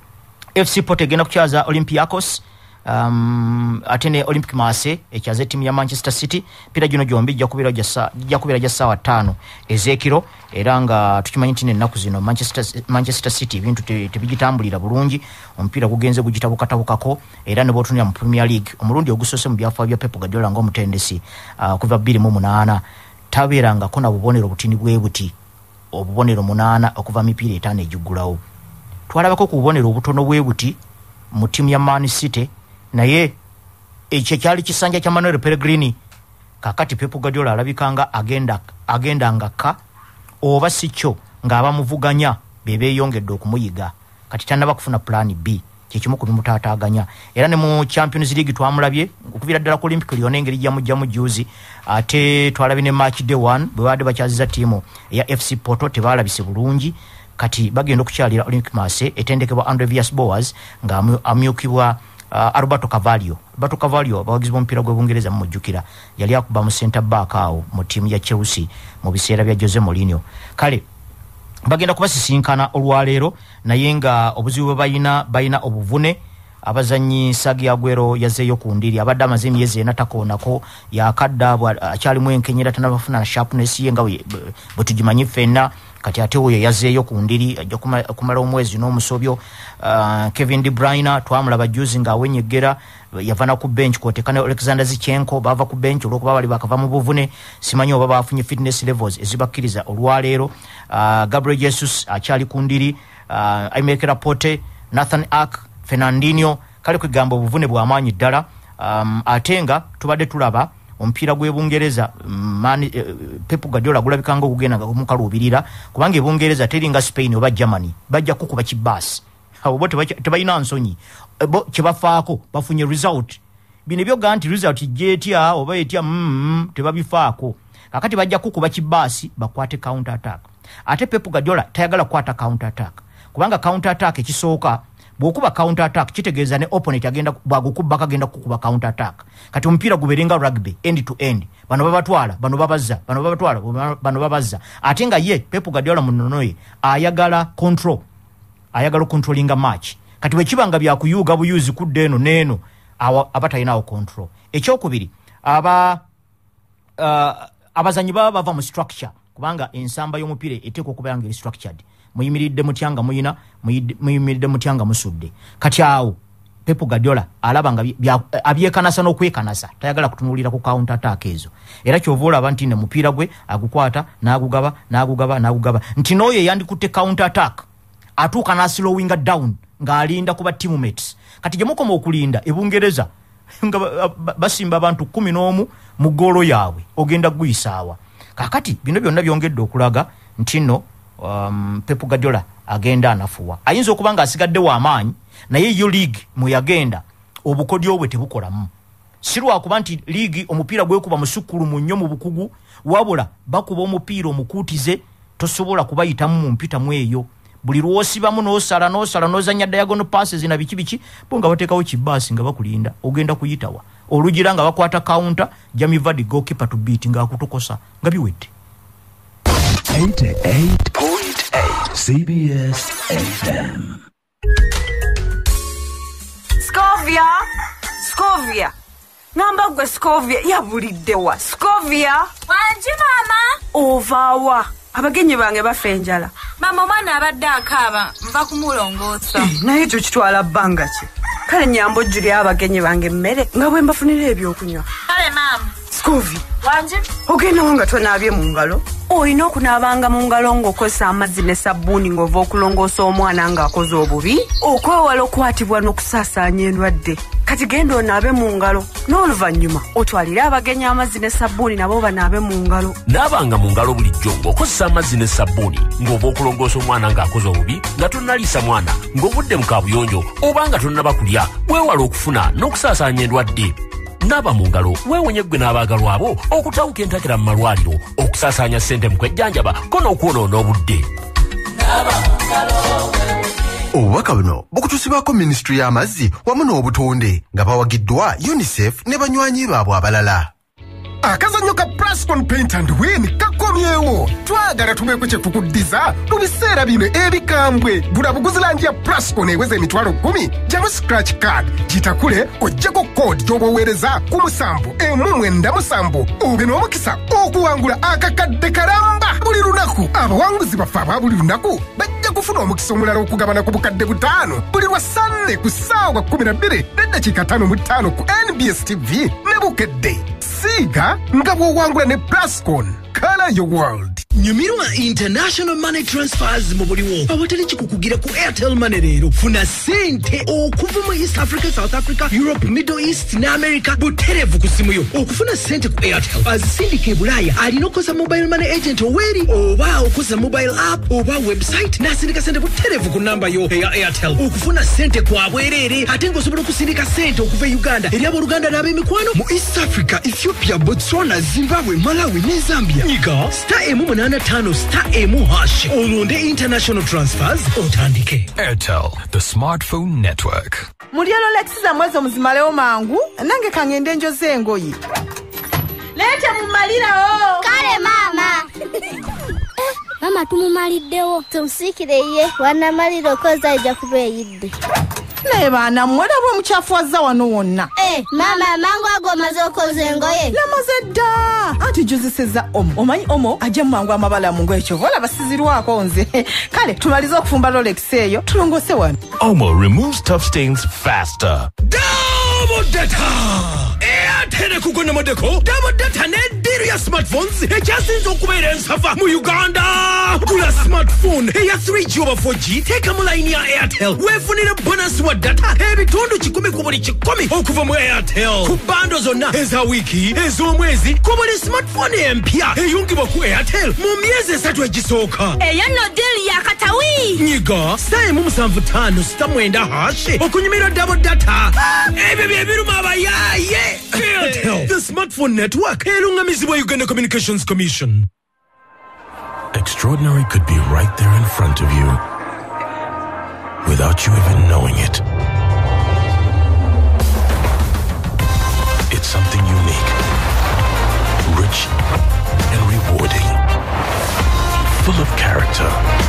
S1: F C Porto egenda kukyaza Olympiacos um atene Olympic Marseille ekyaze timu ya Manchester City pira gino gyombi jja kubeera jassa jja kubeera jassa sawa ttaano ezekiro era nga tukimanyi nti ennaku zino Manchester Manchester City bintu tebigitambulira bulungi omupiira gugenze gugitabukatabukako era ne botunira mu Premier League omulundi ogusose mu byafa bya Pep Guardiola ngo omutendesi uh, kuva bbiri mu munaana tabeeranga kona bubonero butini bwe buti obubonero munaana okuva mipiira etaano ejuggulawo twalabako ku bubonero obutono bwe buti mu timu ya Man City naye ekyo kyali kisanja kya Manuel Pellegrini kakati Pep Guardiola alabikanga agenda agenda ngaka oba sikyo ng'abamuvuganya bebe yongedde okumuyiga kati tanaba kufuna plan B kyekimu ku bimutaataaganya era ne mu Champions League twamulabye okuvira ddala ku Olympic Lyon engeri gya mujja mu juzi ate twalabye ne match day one bwe badde bakyaziza tiimu ya F C Porto tebalabise bulungi kati bagenda okukyalira Olympic Marseille etendekebwa Andre Villas-Boas nga amyukibwa uh, Alberto Carvalho. Alberto Carvalho abawagizi b'omupiira gw'Obungereza mumujjukira yali akuba mu center back awo mu tiimu ya Chelsea mu biseera bya Jose Mourinho. Kale bagenda kubasisinkana olwaleero naye nga obuzibu bwe bayina bayina obuvune abazanyi Sergio Aguero yazeeyo ku ndiri abadde amaze emyezi ena takoonako yakadda akyalimu enkenyera tanabafuna na sharpness ye nga bwe tugimanyi ffenna kati ate oyo yazeeyo ku ndiri ajja kumala omwezi n'omusobyo. uh, Kevin De Bruyne twamulaba juzi ng'awenyegera yavana ku bench kwotekana Alexander Zinchenko bava ku bench olwokuba bali bakava mu buvune simanyi oba bafunye fitness levels ezibakkiriza olwaleero. uh, Gabriel Jesus akyali ku ndiri, uh, Aymeric Laporte, Nathan Ake, Fernandinho kale kwegamba obuvune bw'amaanyi ddala. um, ate nga tubadde tulaba omupiira gw'Ebungereza mani uh, Pep Guardiola gulabikanga okugenda nga mukaluubirira kubanga Ebungereza teringa Spain oba Germany bajja kukuba kibaasi abo bo tebalina nsonyi bo kyebafaako bafunye result bino byoga nti result jetya oba etya mm, tebabifaako kakati bajja kukuba kibaasi bakwate counter attack. Ate Pep Guardiola tayagala kwata counter attack kubanga counter attack ekisooka bwokuba counter attack kitegeeza ne opponent agenda bwagukuba kagenda kukuba counter attack kati omupiira guberenga rugby end to end bano babatwala bano babazza bano babatwala bano babazza ate nga ye Pep Guardiola munonoye ayagala control ayagala controllinga match kati bwe kibanga bya kuyuga buyuzi kudde eno neno abatayinawo control. Ekyokubiri aba uh, abazanyi baba bava mu structure kubanga ensamba y'omupiira eteekwa okubeera nga structured muyimiridde mutyanga muyina muyimiridde mutyanga musudde kati awo Pep Guardiola alaba nga abyekanasa n'okwekanasa tayagala kutunuulira ku counter attack ezo era kyova olaba nti ne mupiira gwe agukwata n'agugaba n'agugaba n'agugaba nti n'oyo yandikutte counter attack atuuka n'aslowinga down ng'alinda kuba teammates kati gye mukoma okulinda Ebungereza nga basimba abantu kumi n'omu mu ggoolo yaabwe ogenda guyisaawa kakati bino byonna byongedde okulaga nti nno um, Pep Guardiola agenda anafuwa ayinza okuba nga asigadde w'amaanyi naye yo league mu yagenda obukodyo bwe tebukolamu si lwakuba nti league omupiira gwekuba musukulu mu nnyo mu bukugu wabula bakuba omupiira omukuutize tosobola kubayitamu mu mpita mu eyo buli lwosibamu n'osala n'osala n'ozanya diagonal passes na biki biki bo nga bateekawo kibaasi nga bakulinda ogenda kuyitawa olugira nga bakwata counter Jamie Vardy goalkeeper to beat nga akutukosa nga biwedde.
S7: eighty-eight point eight C B S F M.
S16: Scovia, Scovia. Ngamba gwe Scovia yabulidde wa. Scovia.
S6: Wanji mama.
S16: Ovawa. Abagenyi bange bafenjala.
S6: Mama mwana abadde akaaba nva kumulongoosa.
S16: Eh, naye ekyo kitwala bbanga ki? Kale nyambo jjuli abagenyi bange mmere nga bwe mbafunira ebyokunywa.
S6: Kale mama.
S16: Scovia.
S6: Wanji.
S16: Ogenda wanga tonaabye mu ngalo. Olina okunaabanga mu ngalo ng'okozesa amazzi ne sabbuuni ng'ova okulongoosa omwana ng'akoze obubi. Okwewala okukwatibwa n'okusaasaanya endwadde. Kati genda onaabe mu ngalo n'oluvannyuma otwalire abagenyi amazzi ne sabbuuni nabo banaabe mu ngalo.
S17: Naabanga mu ngalo bulijjo ng'okozesa amazzi ne sabbuuni ng'ova okulongoosa omwana ng'akoze obubi nga tonnaliisa mwana ng'ovudde mu kaabuyonjo oba nga tonnaba kulya weewala okufuna n'okusaasaanya endwadde. Naba mu ngalo weewonye ggwe n'abaagalwa abo okutawuka entakera mu malwaliro okusaasaanya ssente mu kwejjanjaba ko n'okwonoona obudde.
S9: Obubaka buno bukutuusibwako minisitule y'amazzi wamu n'obutonde nga bawagiddwa UNICEF ne banywanyi baabwe abalala.
S18: Akazannyo ka Plascon Paint and Win kakomyewo. Twagala tubeeko kye tukuddiza mu biseera bino ebikambwe. Gula buguzi langi ya Plascon eweze emitwalo kkumi gyamu scratch card gitakule ojjako code gy'obaweereza ku musanvu emu mwenda musanvu obe n'omukisa okuwangula akakadde kalamba buli lunaku. Abawanguzi baffe aba buli lunaku bajja kufuna omukisa omulala okugabana ku bukadde butaano buli lwa Sunday ku ssaawa kkumi na bbiri n'eddakiika ttaano mu ttaano ku N B S T V ne bukedde. Siga nga bw'owangula ne Plascon. Color your world.
S2: Nyumirwa International Money Transfers mu buliwo awatali kikukugira ku Airtel Money leero. Funa sente okuva mu East Africa, South Africa, Europe, Middle East ne America buterevu ku simu yo. Okufuna sente ku Airtel azisindika e Bulaaya alina okukoza mobile money agent oweri oba okukoza mobile app oba website n'asindika sente buterevu ku namba yo eya Airtel. Okufuna sente kwa bwereere ate ng'osobola okusindika sente okuva e Uganda eri abooluganda n'ab'emikwano mu East Africa, Ethiopia, Botswana, Zimbabwe, Malawi ne Zambia. Nyiga star emu munana tano star emu hash olonde international transfers otandike.
S19: Airtel, the smartphone network.
S11: Mulyalo Lexiza mwezi omuzimalewo mangu nange kangende njoze engoyi. Lete mumalirawo.
S20: Kale mama. Mama tumumaliddewo tumusikire ye wana maliro koza ija kubeeyidde.
S11: Naye baana mwelabwe omukyafuzza wano wonna.
S20: Eh, mama mangu ago maze okoze engoye.
S11: Namaze dda. Anti juzisezza omo. Omanyi omo ajja mangu amabala mu ngoye kyo. Vola basizirwako nze. Kale tumalize okufumba Rolex eyo tulongose wano.
S19: Omo removes tough stains faster.
S2: Double data! Airtel kugona modeko. Double data ne diru ya smartphones ekyasinze okubeera ensafa mu Uganda. Gula smartphone eya three G over four G teka mu line ya Airtel. Wefunire bonus wa data ebitundu kikumi ku buli kikumi okuva mu Airtel. Ku bando zonna eza wiki ez'omwezi ku buli smartphone empya eyungibwa ku Airtel mu myezi esatu egisooka.
S6: Eyo no deal ya katawi.
S2: Nyiga star emu musanvu ttaano star mwenda hash okunyumirwa double data. Ebyo bye biruma abayaaye. Airtel, the smartphone network erungamizibwa Uganda Communications Commission.
S19: Extraordinary could be right there in front of you without you even knowing it. It's something unique, rich and rewarding, full of character,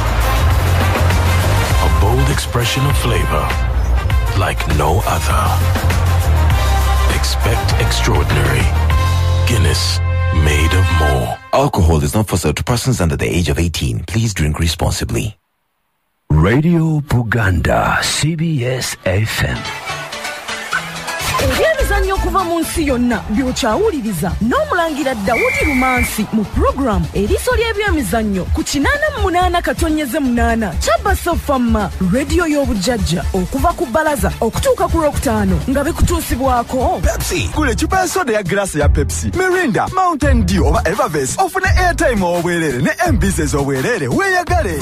S19: a bold expression of flavor like no other. Expect extraordinary. Guinness, made of more.
S21: Alcohol is not for sale to persons under the age of eighteen. Please drink responsibly.
S7: Radio Buganda, C B S F M.
S11: Ebyemizannyo okuva mu nsi yonna by'okyawuliriza n'omulangira Dawudi Rumansi mu programu eriiso ly'ebyemizannyo ku kinaana mu munaana katonyeze munaana Chabasa Famma radio y'obujjajja okuva ku bbalaza okutuuka ku lwokutaano nga bikutuusibwako
S22: Pepsi. Gula eccupa ya soda ya glass ya Pepsi, Mirinda, Mountain Dew oba Evervest ofune airtime obwerere ne M Bs ez'obwerere weeyagale.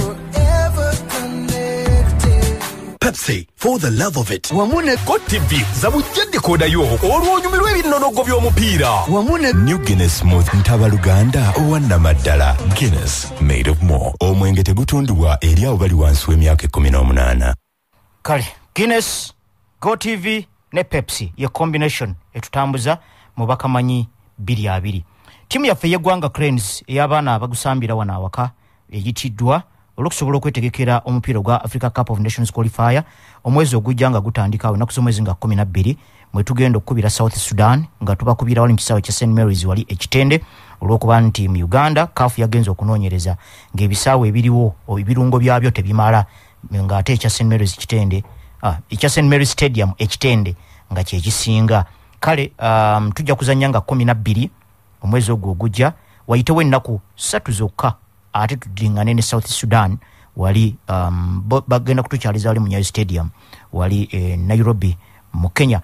S2: Pepsi, for the love of it. Wamune Got T V zabujjadde koda yo olwonyumirwa ebinnonogo by'omupiira. Wamune
S21: New Guinness Smooth Ntabaluganda owannamaddala. Guinness, made of more. Omwenge tegutundibwa eri abo bali wansi w'emyaka ekkumi n'omunaana.
S1: Kale, Guinness, Go T V, ne Pepsi ye combination etutambuza mu bakamanyi biri abiri. Timu yaffe y'eggwanga Cranes ey'abaana abagusambira wana awaka eyitiddwa olukusobola okwetegekera omupiira gwa Africa Cup of Nations qualifier omwezi ogujja nga gutandika olunaku z'omwezi nga kumi na bbiri mwe tugenda okukubira South Sudan nga tubakubira wali mu kisaawe kya Saint Mary's wali ekitende olw'okuba nti mu Uganda C A F yagenza okunoonyereza ng'ebisaawe ebiriwo ebirungo byabyo tebimala ng'ate ekya Saint Mary's kitende ah, ekya Saint Mary's Stadium ekitende nga kyekisinga kale um, tujja kuzanya nga kumi na bbiri omwezi ogwo ogujja wayitewo ennaku ssatu zokka ate tudingane ne South Sudan wali um, bagenda kutukyaliza wali mu Nyayo Stadium wali eh, Nairobi mu Kenya.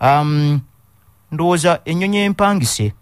S1: Um, ndowooza ennyonyi empangise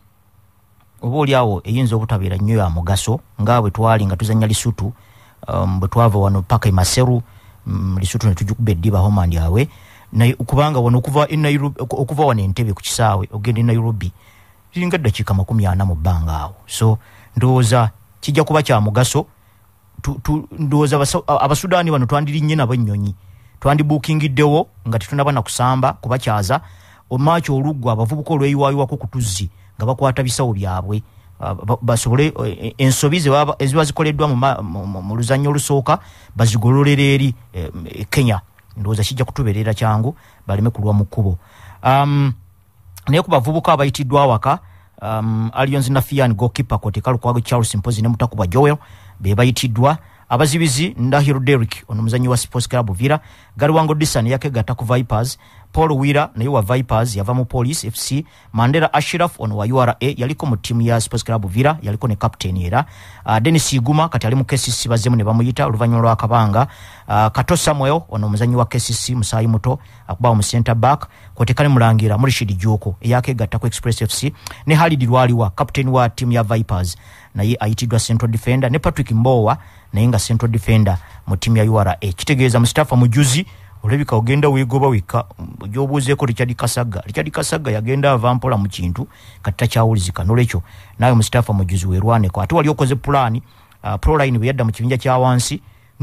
S1: oba oliawo eyinza obutabeera nnyo ya mugaso nga bwe twali nga tuzanya Lisutu um, bwe twava wano paka Maseru um, Lisutu ne tujjukuba eddiba Homand yawe naye okubanga wano okuva Nairobi okuva wano Entebbe ku kisaawe ogenda Nairobi linga dakika makumi ana mu bbanga awo. So ndowooza kijja kuba kya mugaso tu, tu, ndowooza Abasudaani bano twandirinnye nabo ennyonyi twandibukingiddewo nga tetunaba na kusamba kubakyaza omaacho olugwa abavubuka olweyiwaayiwako ku tuzzi nga bakwata bisawo byabwe basobole ensobi eziba zikoleddwa mu luzannya olusooka bazigololera eri Kenya. Ndowooza kijja kutubeerera kyangu baleme kulwa mu kkubo. Um, naye ku bavubuka abayitiddwa awaka um, Alliance Nafian goalkeeper Kote Lukwago Charles Mpozi ne Mutakubwa Joel be bayitiddwa. Abazibizi Ndahiro Derrick ono muzanyi wa Sports Club Villa, Gariwango Disan yakegatta ku Vipers, Paul Wira naye wa Vipers yava mu Police F C, Mandela Ashraf ono wa U R A yaliko mu timu ya Sports Club Villa yaliko ne captain era. Uh, Dennis Iguma kati ali mu K C C bazemu ne bamuyita oluvannyuma lwa Kabanga. Uh, Kato Samuel ono muzanyi wa K C C Musayi Muto akuba mu center back, Kotekane Mulangira Murishidi Joko yakegatta ku Express F C ne Halid Lwaliwa captain wa timu ya Vipers naye ayitiddwa central defender, ne Patrick Mbowa naye nga central defender mu timu ya U R A. Kitegeeza Mustafa Mujuzi olebika ogenda weegoba weka gyobuuzeeko Richard Kasaga Richard Kasaga yagenda avampola mu kintu kati takyawulizika nolwekyo naye Mustafa Mujuzi weerwaneko ate wali okoze pulaani uh, proline bwe yadda mu kibinja kya wansi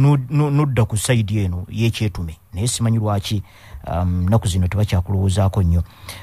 S1: nudda ku side eno y'ekyetume naye simanyi lwaki um, naku zino tebakyakulowoozaako nnyo.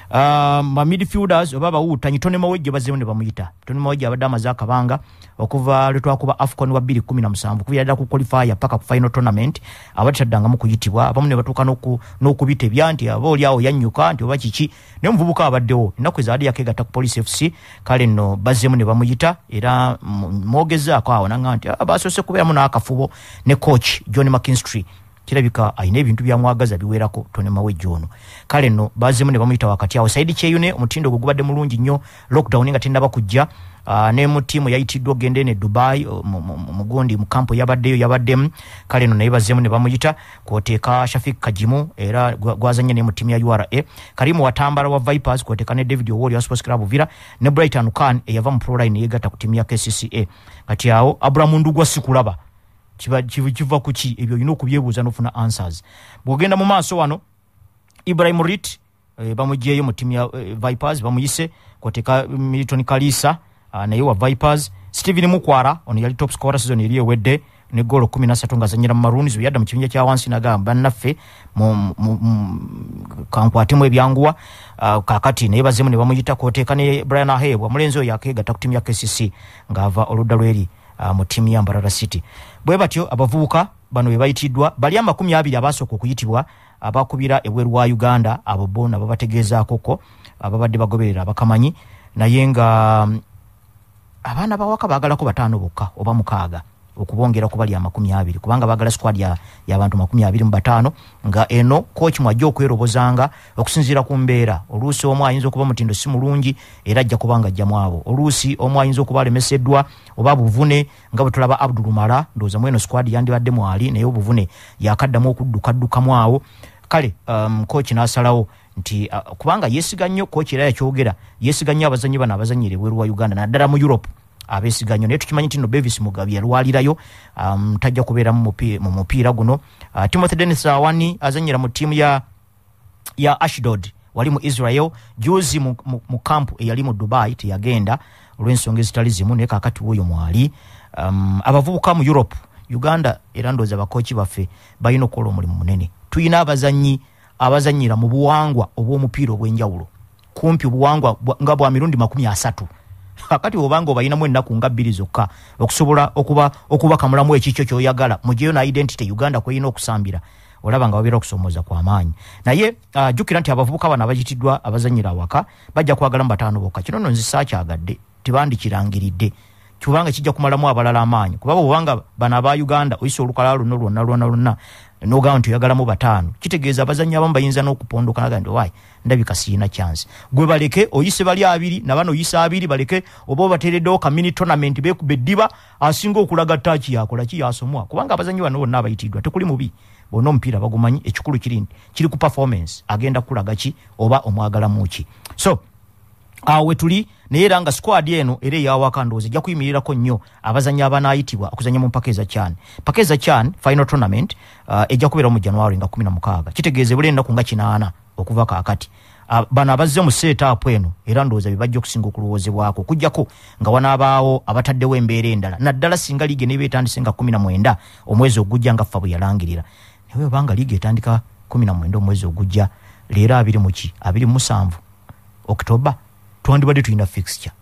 S1: Um, ba midfielders oba bawuutanyi Tone Mawejje bazemu ne bamuyita Tone Mawejje abadde amaze akabanga okuva lwe twakuba AFCON wa bbiri kumi na musanvu kuva yadda ku qualifier paka ku final tournament abataddangamu kuyitibwa abamu ne batuuka n'okubita ebya nti aba oli awo yannyuka nti oba kiki naye omuvubuka abaddewo ennaku ezaali yakeegatta ku Police F C kale nno bazemu ne bamuyita era mwogezaako awo nanga nti abasoose kubeeramu n'akafubo ne coach John McKinstry kirabika ayina ebintu byamwagaza biwerako Tone Mawejje ono kale nno bazemu ne bamuyita wakati awo Saidi Kyeyune omutindo gwe gubadde mulungi nnyo lockdown nga tennaba kujja. Uh, ne mu timu yayitiddwa ogende ne Dubai mugundi mu kampo yabaddeyo yabaddemu kale nno naye bazemu ne bamuyita kwoteeka Shafik Kajimu era gwazanye ne mu timu ya U R A, Karimu Watambala wa Vipers kwoteeka ne David Owori wa Sports Club Villa ne Brighton Khan eyava mu Proline yegatta ku timu ya K C C A. Kati awo Abraham Ndugwa sikulaba kiva kiva kuki ebyo yino kubyebuuza nofuna answers. Bwogenda mu maaso wano Ibrahim Rit e, bamujeyo mu timu ya e, Vipers bamuyise kwoteeka Milton Kalisa Uh, naye wa Vipers. Steven Mukwara ono yali top scorer season eri ewedde ne goal kumi na ssatu ngazanyira mu Maroons yadda mu kibinja kya wansi nagamba naffe mu kankwatemu ebyanguwa uh, kakati naye bazemu ne bamuyita kwoteeka ne Brian Ahebwa mulenzi oyo yakeegatta ku timu ya K C C ng'ava oludda lweri uh, mu timu ya Mbarara City. Bwe batyo abavubuka bano be bayitiddwa bali amakumi abiri abasooka okuyitibwa abakubira ebweru wa Uganda abo bona babategeezaako ko ababadde bagoberera abakamanyi naye nga um, abaana bawaka baagalako bataano bokka oba mukaaga okubongera ku bali amakumi abiri kubanga baagala squad ya y'abantu makumi abiri mu bataano nga eno coach mwajja okwerobozanga okusinziira ku mbeera. Oluusi omu ayinza okuba mutindo si mulungi era ajja kubanga ajjamu abo, oluusi omu ayinza okuba alemeseddwa oba buvune nga bwe tulaba Abdul Mara ndowooza mweno squad yandibadde mwali naye obuvune yakaddamu okuddukaddukamu awo kale um, coach n'asalawo nti uh, kubanga yesiga nnyo coach era yakyogera yesiga nnyo abazanyi bano abazanyire bweru wa Uganda naddala mu Europe abesiga nnyo naye tukimanyi nti no Bevis Mugabi yalwalirayo um, tajja kubeera mu mupiira guno. uh, Timothy Dennis Awani azanyira mu timu ya ya Ashdod wali mu Israel juzi mu, mu, mu kampu eyali mu Dubai teyagenda olw'ensonga ezitali zimu naye kaakati w'oyo mwali. um, abavubuka mu Europe Uganda era ndowooza bakochi baffe balina okukola omulimu munene. Tuyina abazanyi abazanyira mu buwangwa obw'omupiira obw'enjawulo kumpi obuwangwa nga bwa mirundi makumi asatu akati obanga obayinamu ennaku nga bbiri zokka okusobola okuba okubakamulamu ekikyo kyoyagala mujeyo na identity Uganda kweyina okusambira olaba nga babeera okusomooza kwa maanyi naye uh, jukira nti abavubuka bano abajitiddwa abazanyira awaka bajja kwagala mbataano bokka kino nno nzisakyagadde tibandikirangiridde kubanga kijja kumalamu abalala amaanyi kuba obanga bano aba Uganda oyisa olukala luno lwonna lwonna lwonna n'ogamba nti oyagalamu bataano kitegeeza abazannyi abamu bayinza n'okupondoka naga nti wayi ndabika siina chance gwe baleke oyise bali abiri na bano oyisa abiri baleke oba bateereddewo ka mini tournament beekube eddiba asinga okulaga ttaaki yakola ki yasomwa kubanga abazannyi bano bonna abayitiddwa tekuli mubi bonna omupiira bagumanyi ekikulu kiri kiri ku performance agenda kulaga ki oba omwagalamu ki so awo we tuli naye era nga squad eno era eyawaka ndowooza ejja kuyimirirako nnyo abazannyi abanaayitibwa okuzannya mu mpaka eza CHAN mpaka eza CHAN final tournament uh, ejja kubeera mu January nga kumi na mukaaga kitegeeze buli ennaku nga kinaana okuva kaakati uh, bano abazze mu seetaapu eno era ndowooza bye bajja okusinga okulowoozebwako okuggyako nga wanaabaawo abataddewo embeera endala naddala singa liigi neeba etandise nga kumi na mwenda omwezi ogujja nga ffa bwe yalangirira naye obanga liigi etandika kumi na mwenda omwezi ogujja leero abiri mu ki abiri mu musanvu October twandibadde tulina fixture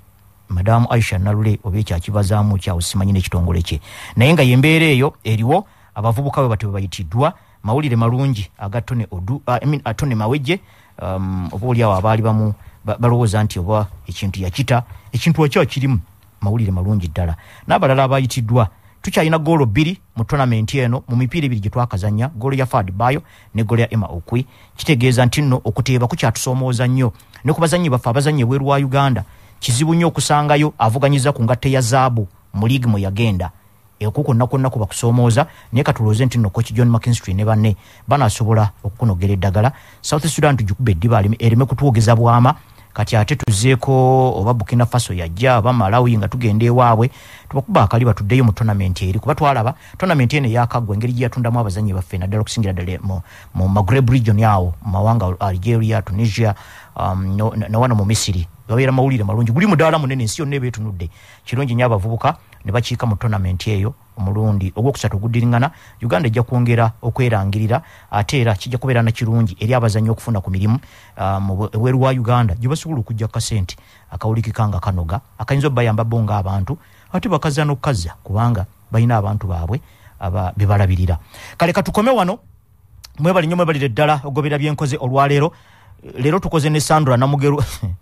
S1: Madamu Aisha Nalule oba ekyakibazaamu kyawo simanyi n'ekitongole kye naye nga yembeera eyo eriwo abavubuka bwe batyo bayitiddwa mawulire malungi agatone odu uh, I mean atone mawejje um, oba oli awo abaali bamu balowooza nti oba ekintu yakita ekintu wakyo kirimu mawulire malungi ddala n'abalala abayitiddwa tukyalina goolo bbiri mu tournament eno mu mipiira ebiri gye twakazannya goolo ya Fad Bayo ne goolo ya Emma Okwi kitegeeza nti nno okuteeba kukyatusomooza nnyo ne ku bazannyi baffe abazannyi ebweru wa Uganda kizibu nnyo okusangayo avuganyiza ku ngatte ya zaabu mu liigi mwe yagenda ekuko nnako nnako bakusomooza naye katulooze nti nno Coach John McKinstry ne banne banaasobola okukunogera eddagala South Sudan tugikube eddiba ereme kutwogeza bwama kati ate tuzeeko oba Burkina Faso yajja oba Malawi nga tugenda ewaabwe tubakuba akali batuddeyo mu tournament eri kuba twalaba tournament eno eyakaggwa engeri gye yatundamu abazannyi baffe naddala okusingira ddala mu, mu Maghreb region yawo mu mawanga Algeria, Tunisia um, no, no wano mu Misiri babeera mawulire malungi guli mudaala munene ensi yonna eba etunudde kirungi nnyo abavubuka ne bakiika mu tournament eyo omulundi ogwokusatu oguddiringana Uganda ejja kwongera okwerangirira ate era kijja kubeera na kirungi eri abazannyi okufuna ku mirimu um, ebweru wa Uganda gye basobola okujja kasente akawulikikanga kanoga akayinza obayamba bo nga abantu ate bakaza n'okukaza kubanga balina abantu baabwe aba bebalabirira kale katukome wano mwebali nnyo mwebalire ddala ogobera byenkoze olwaleero leero tukoze ne Sandra Namugerwa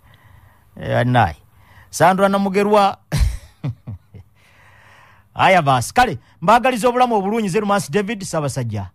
S1: naye Sandra Namugerwa aya basi kale mbagaliza obulamu obulungi Zeru Mansi David Sabasajja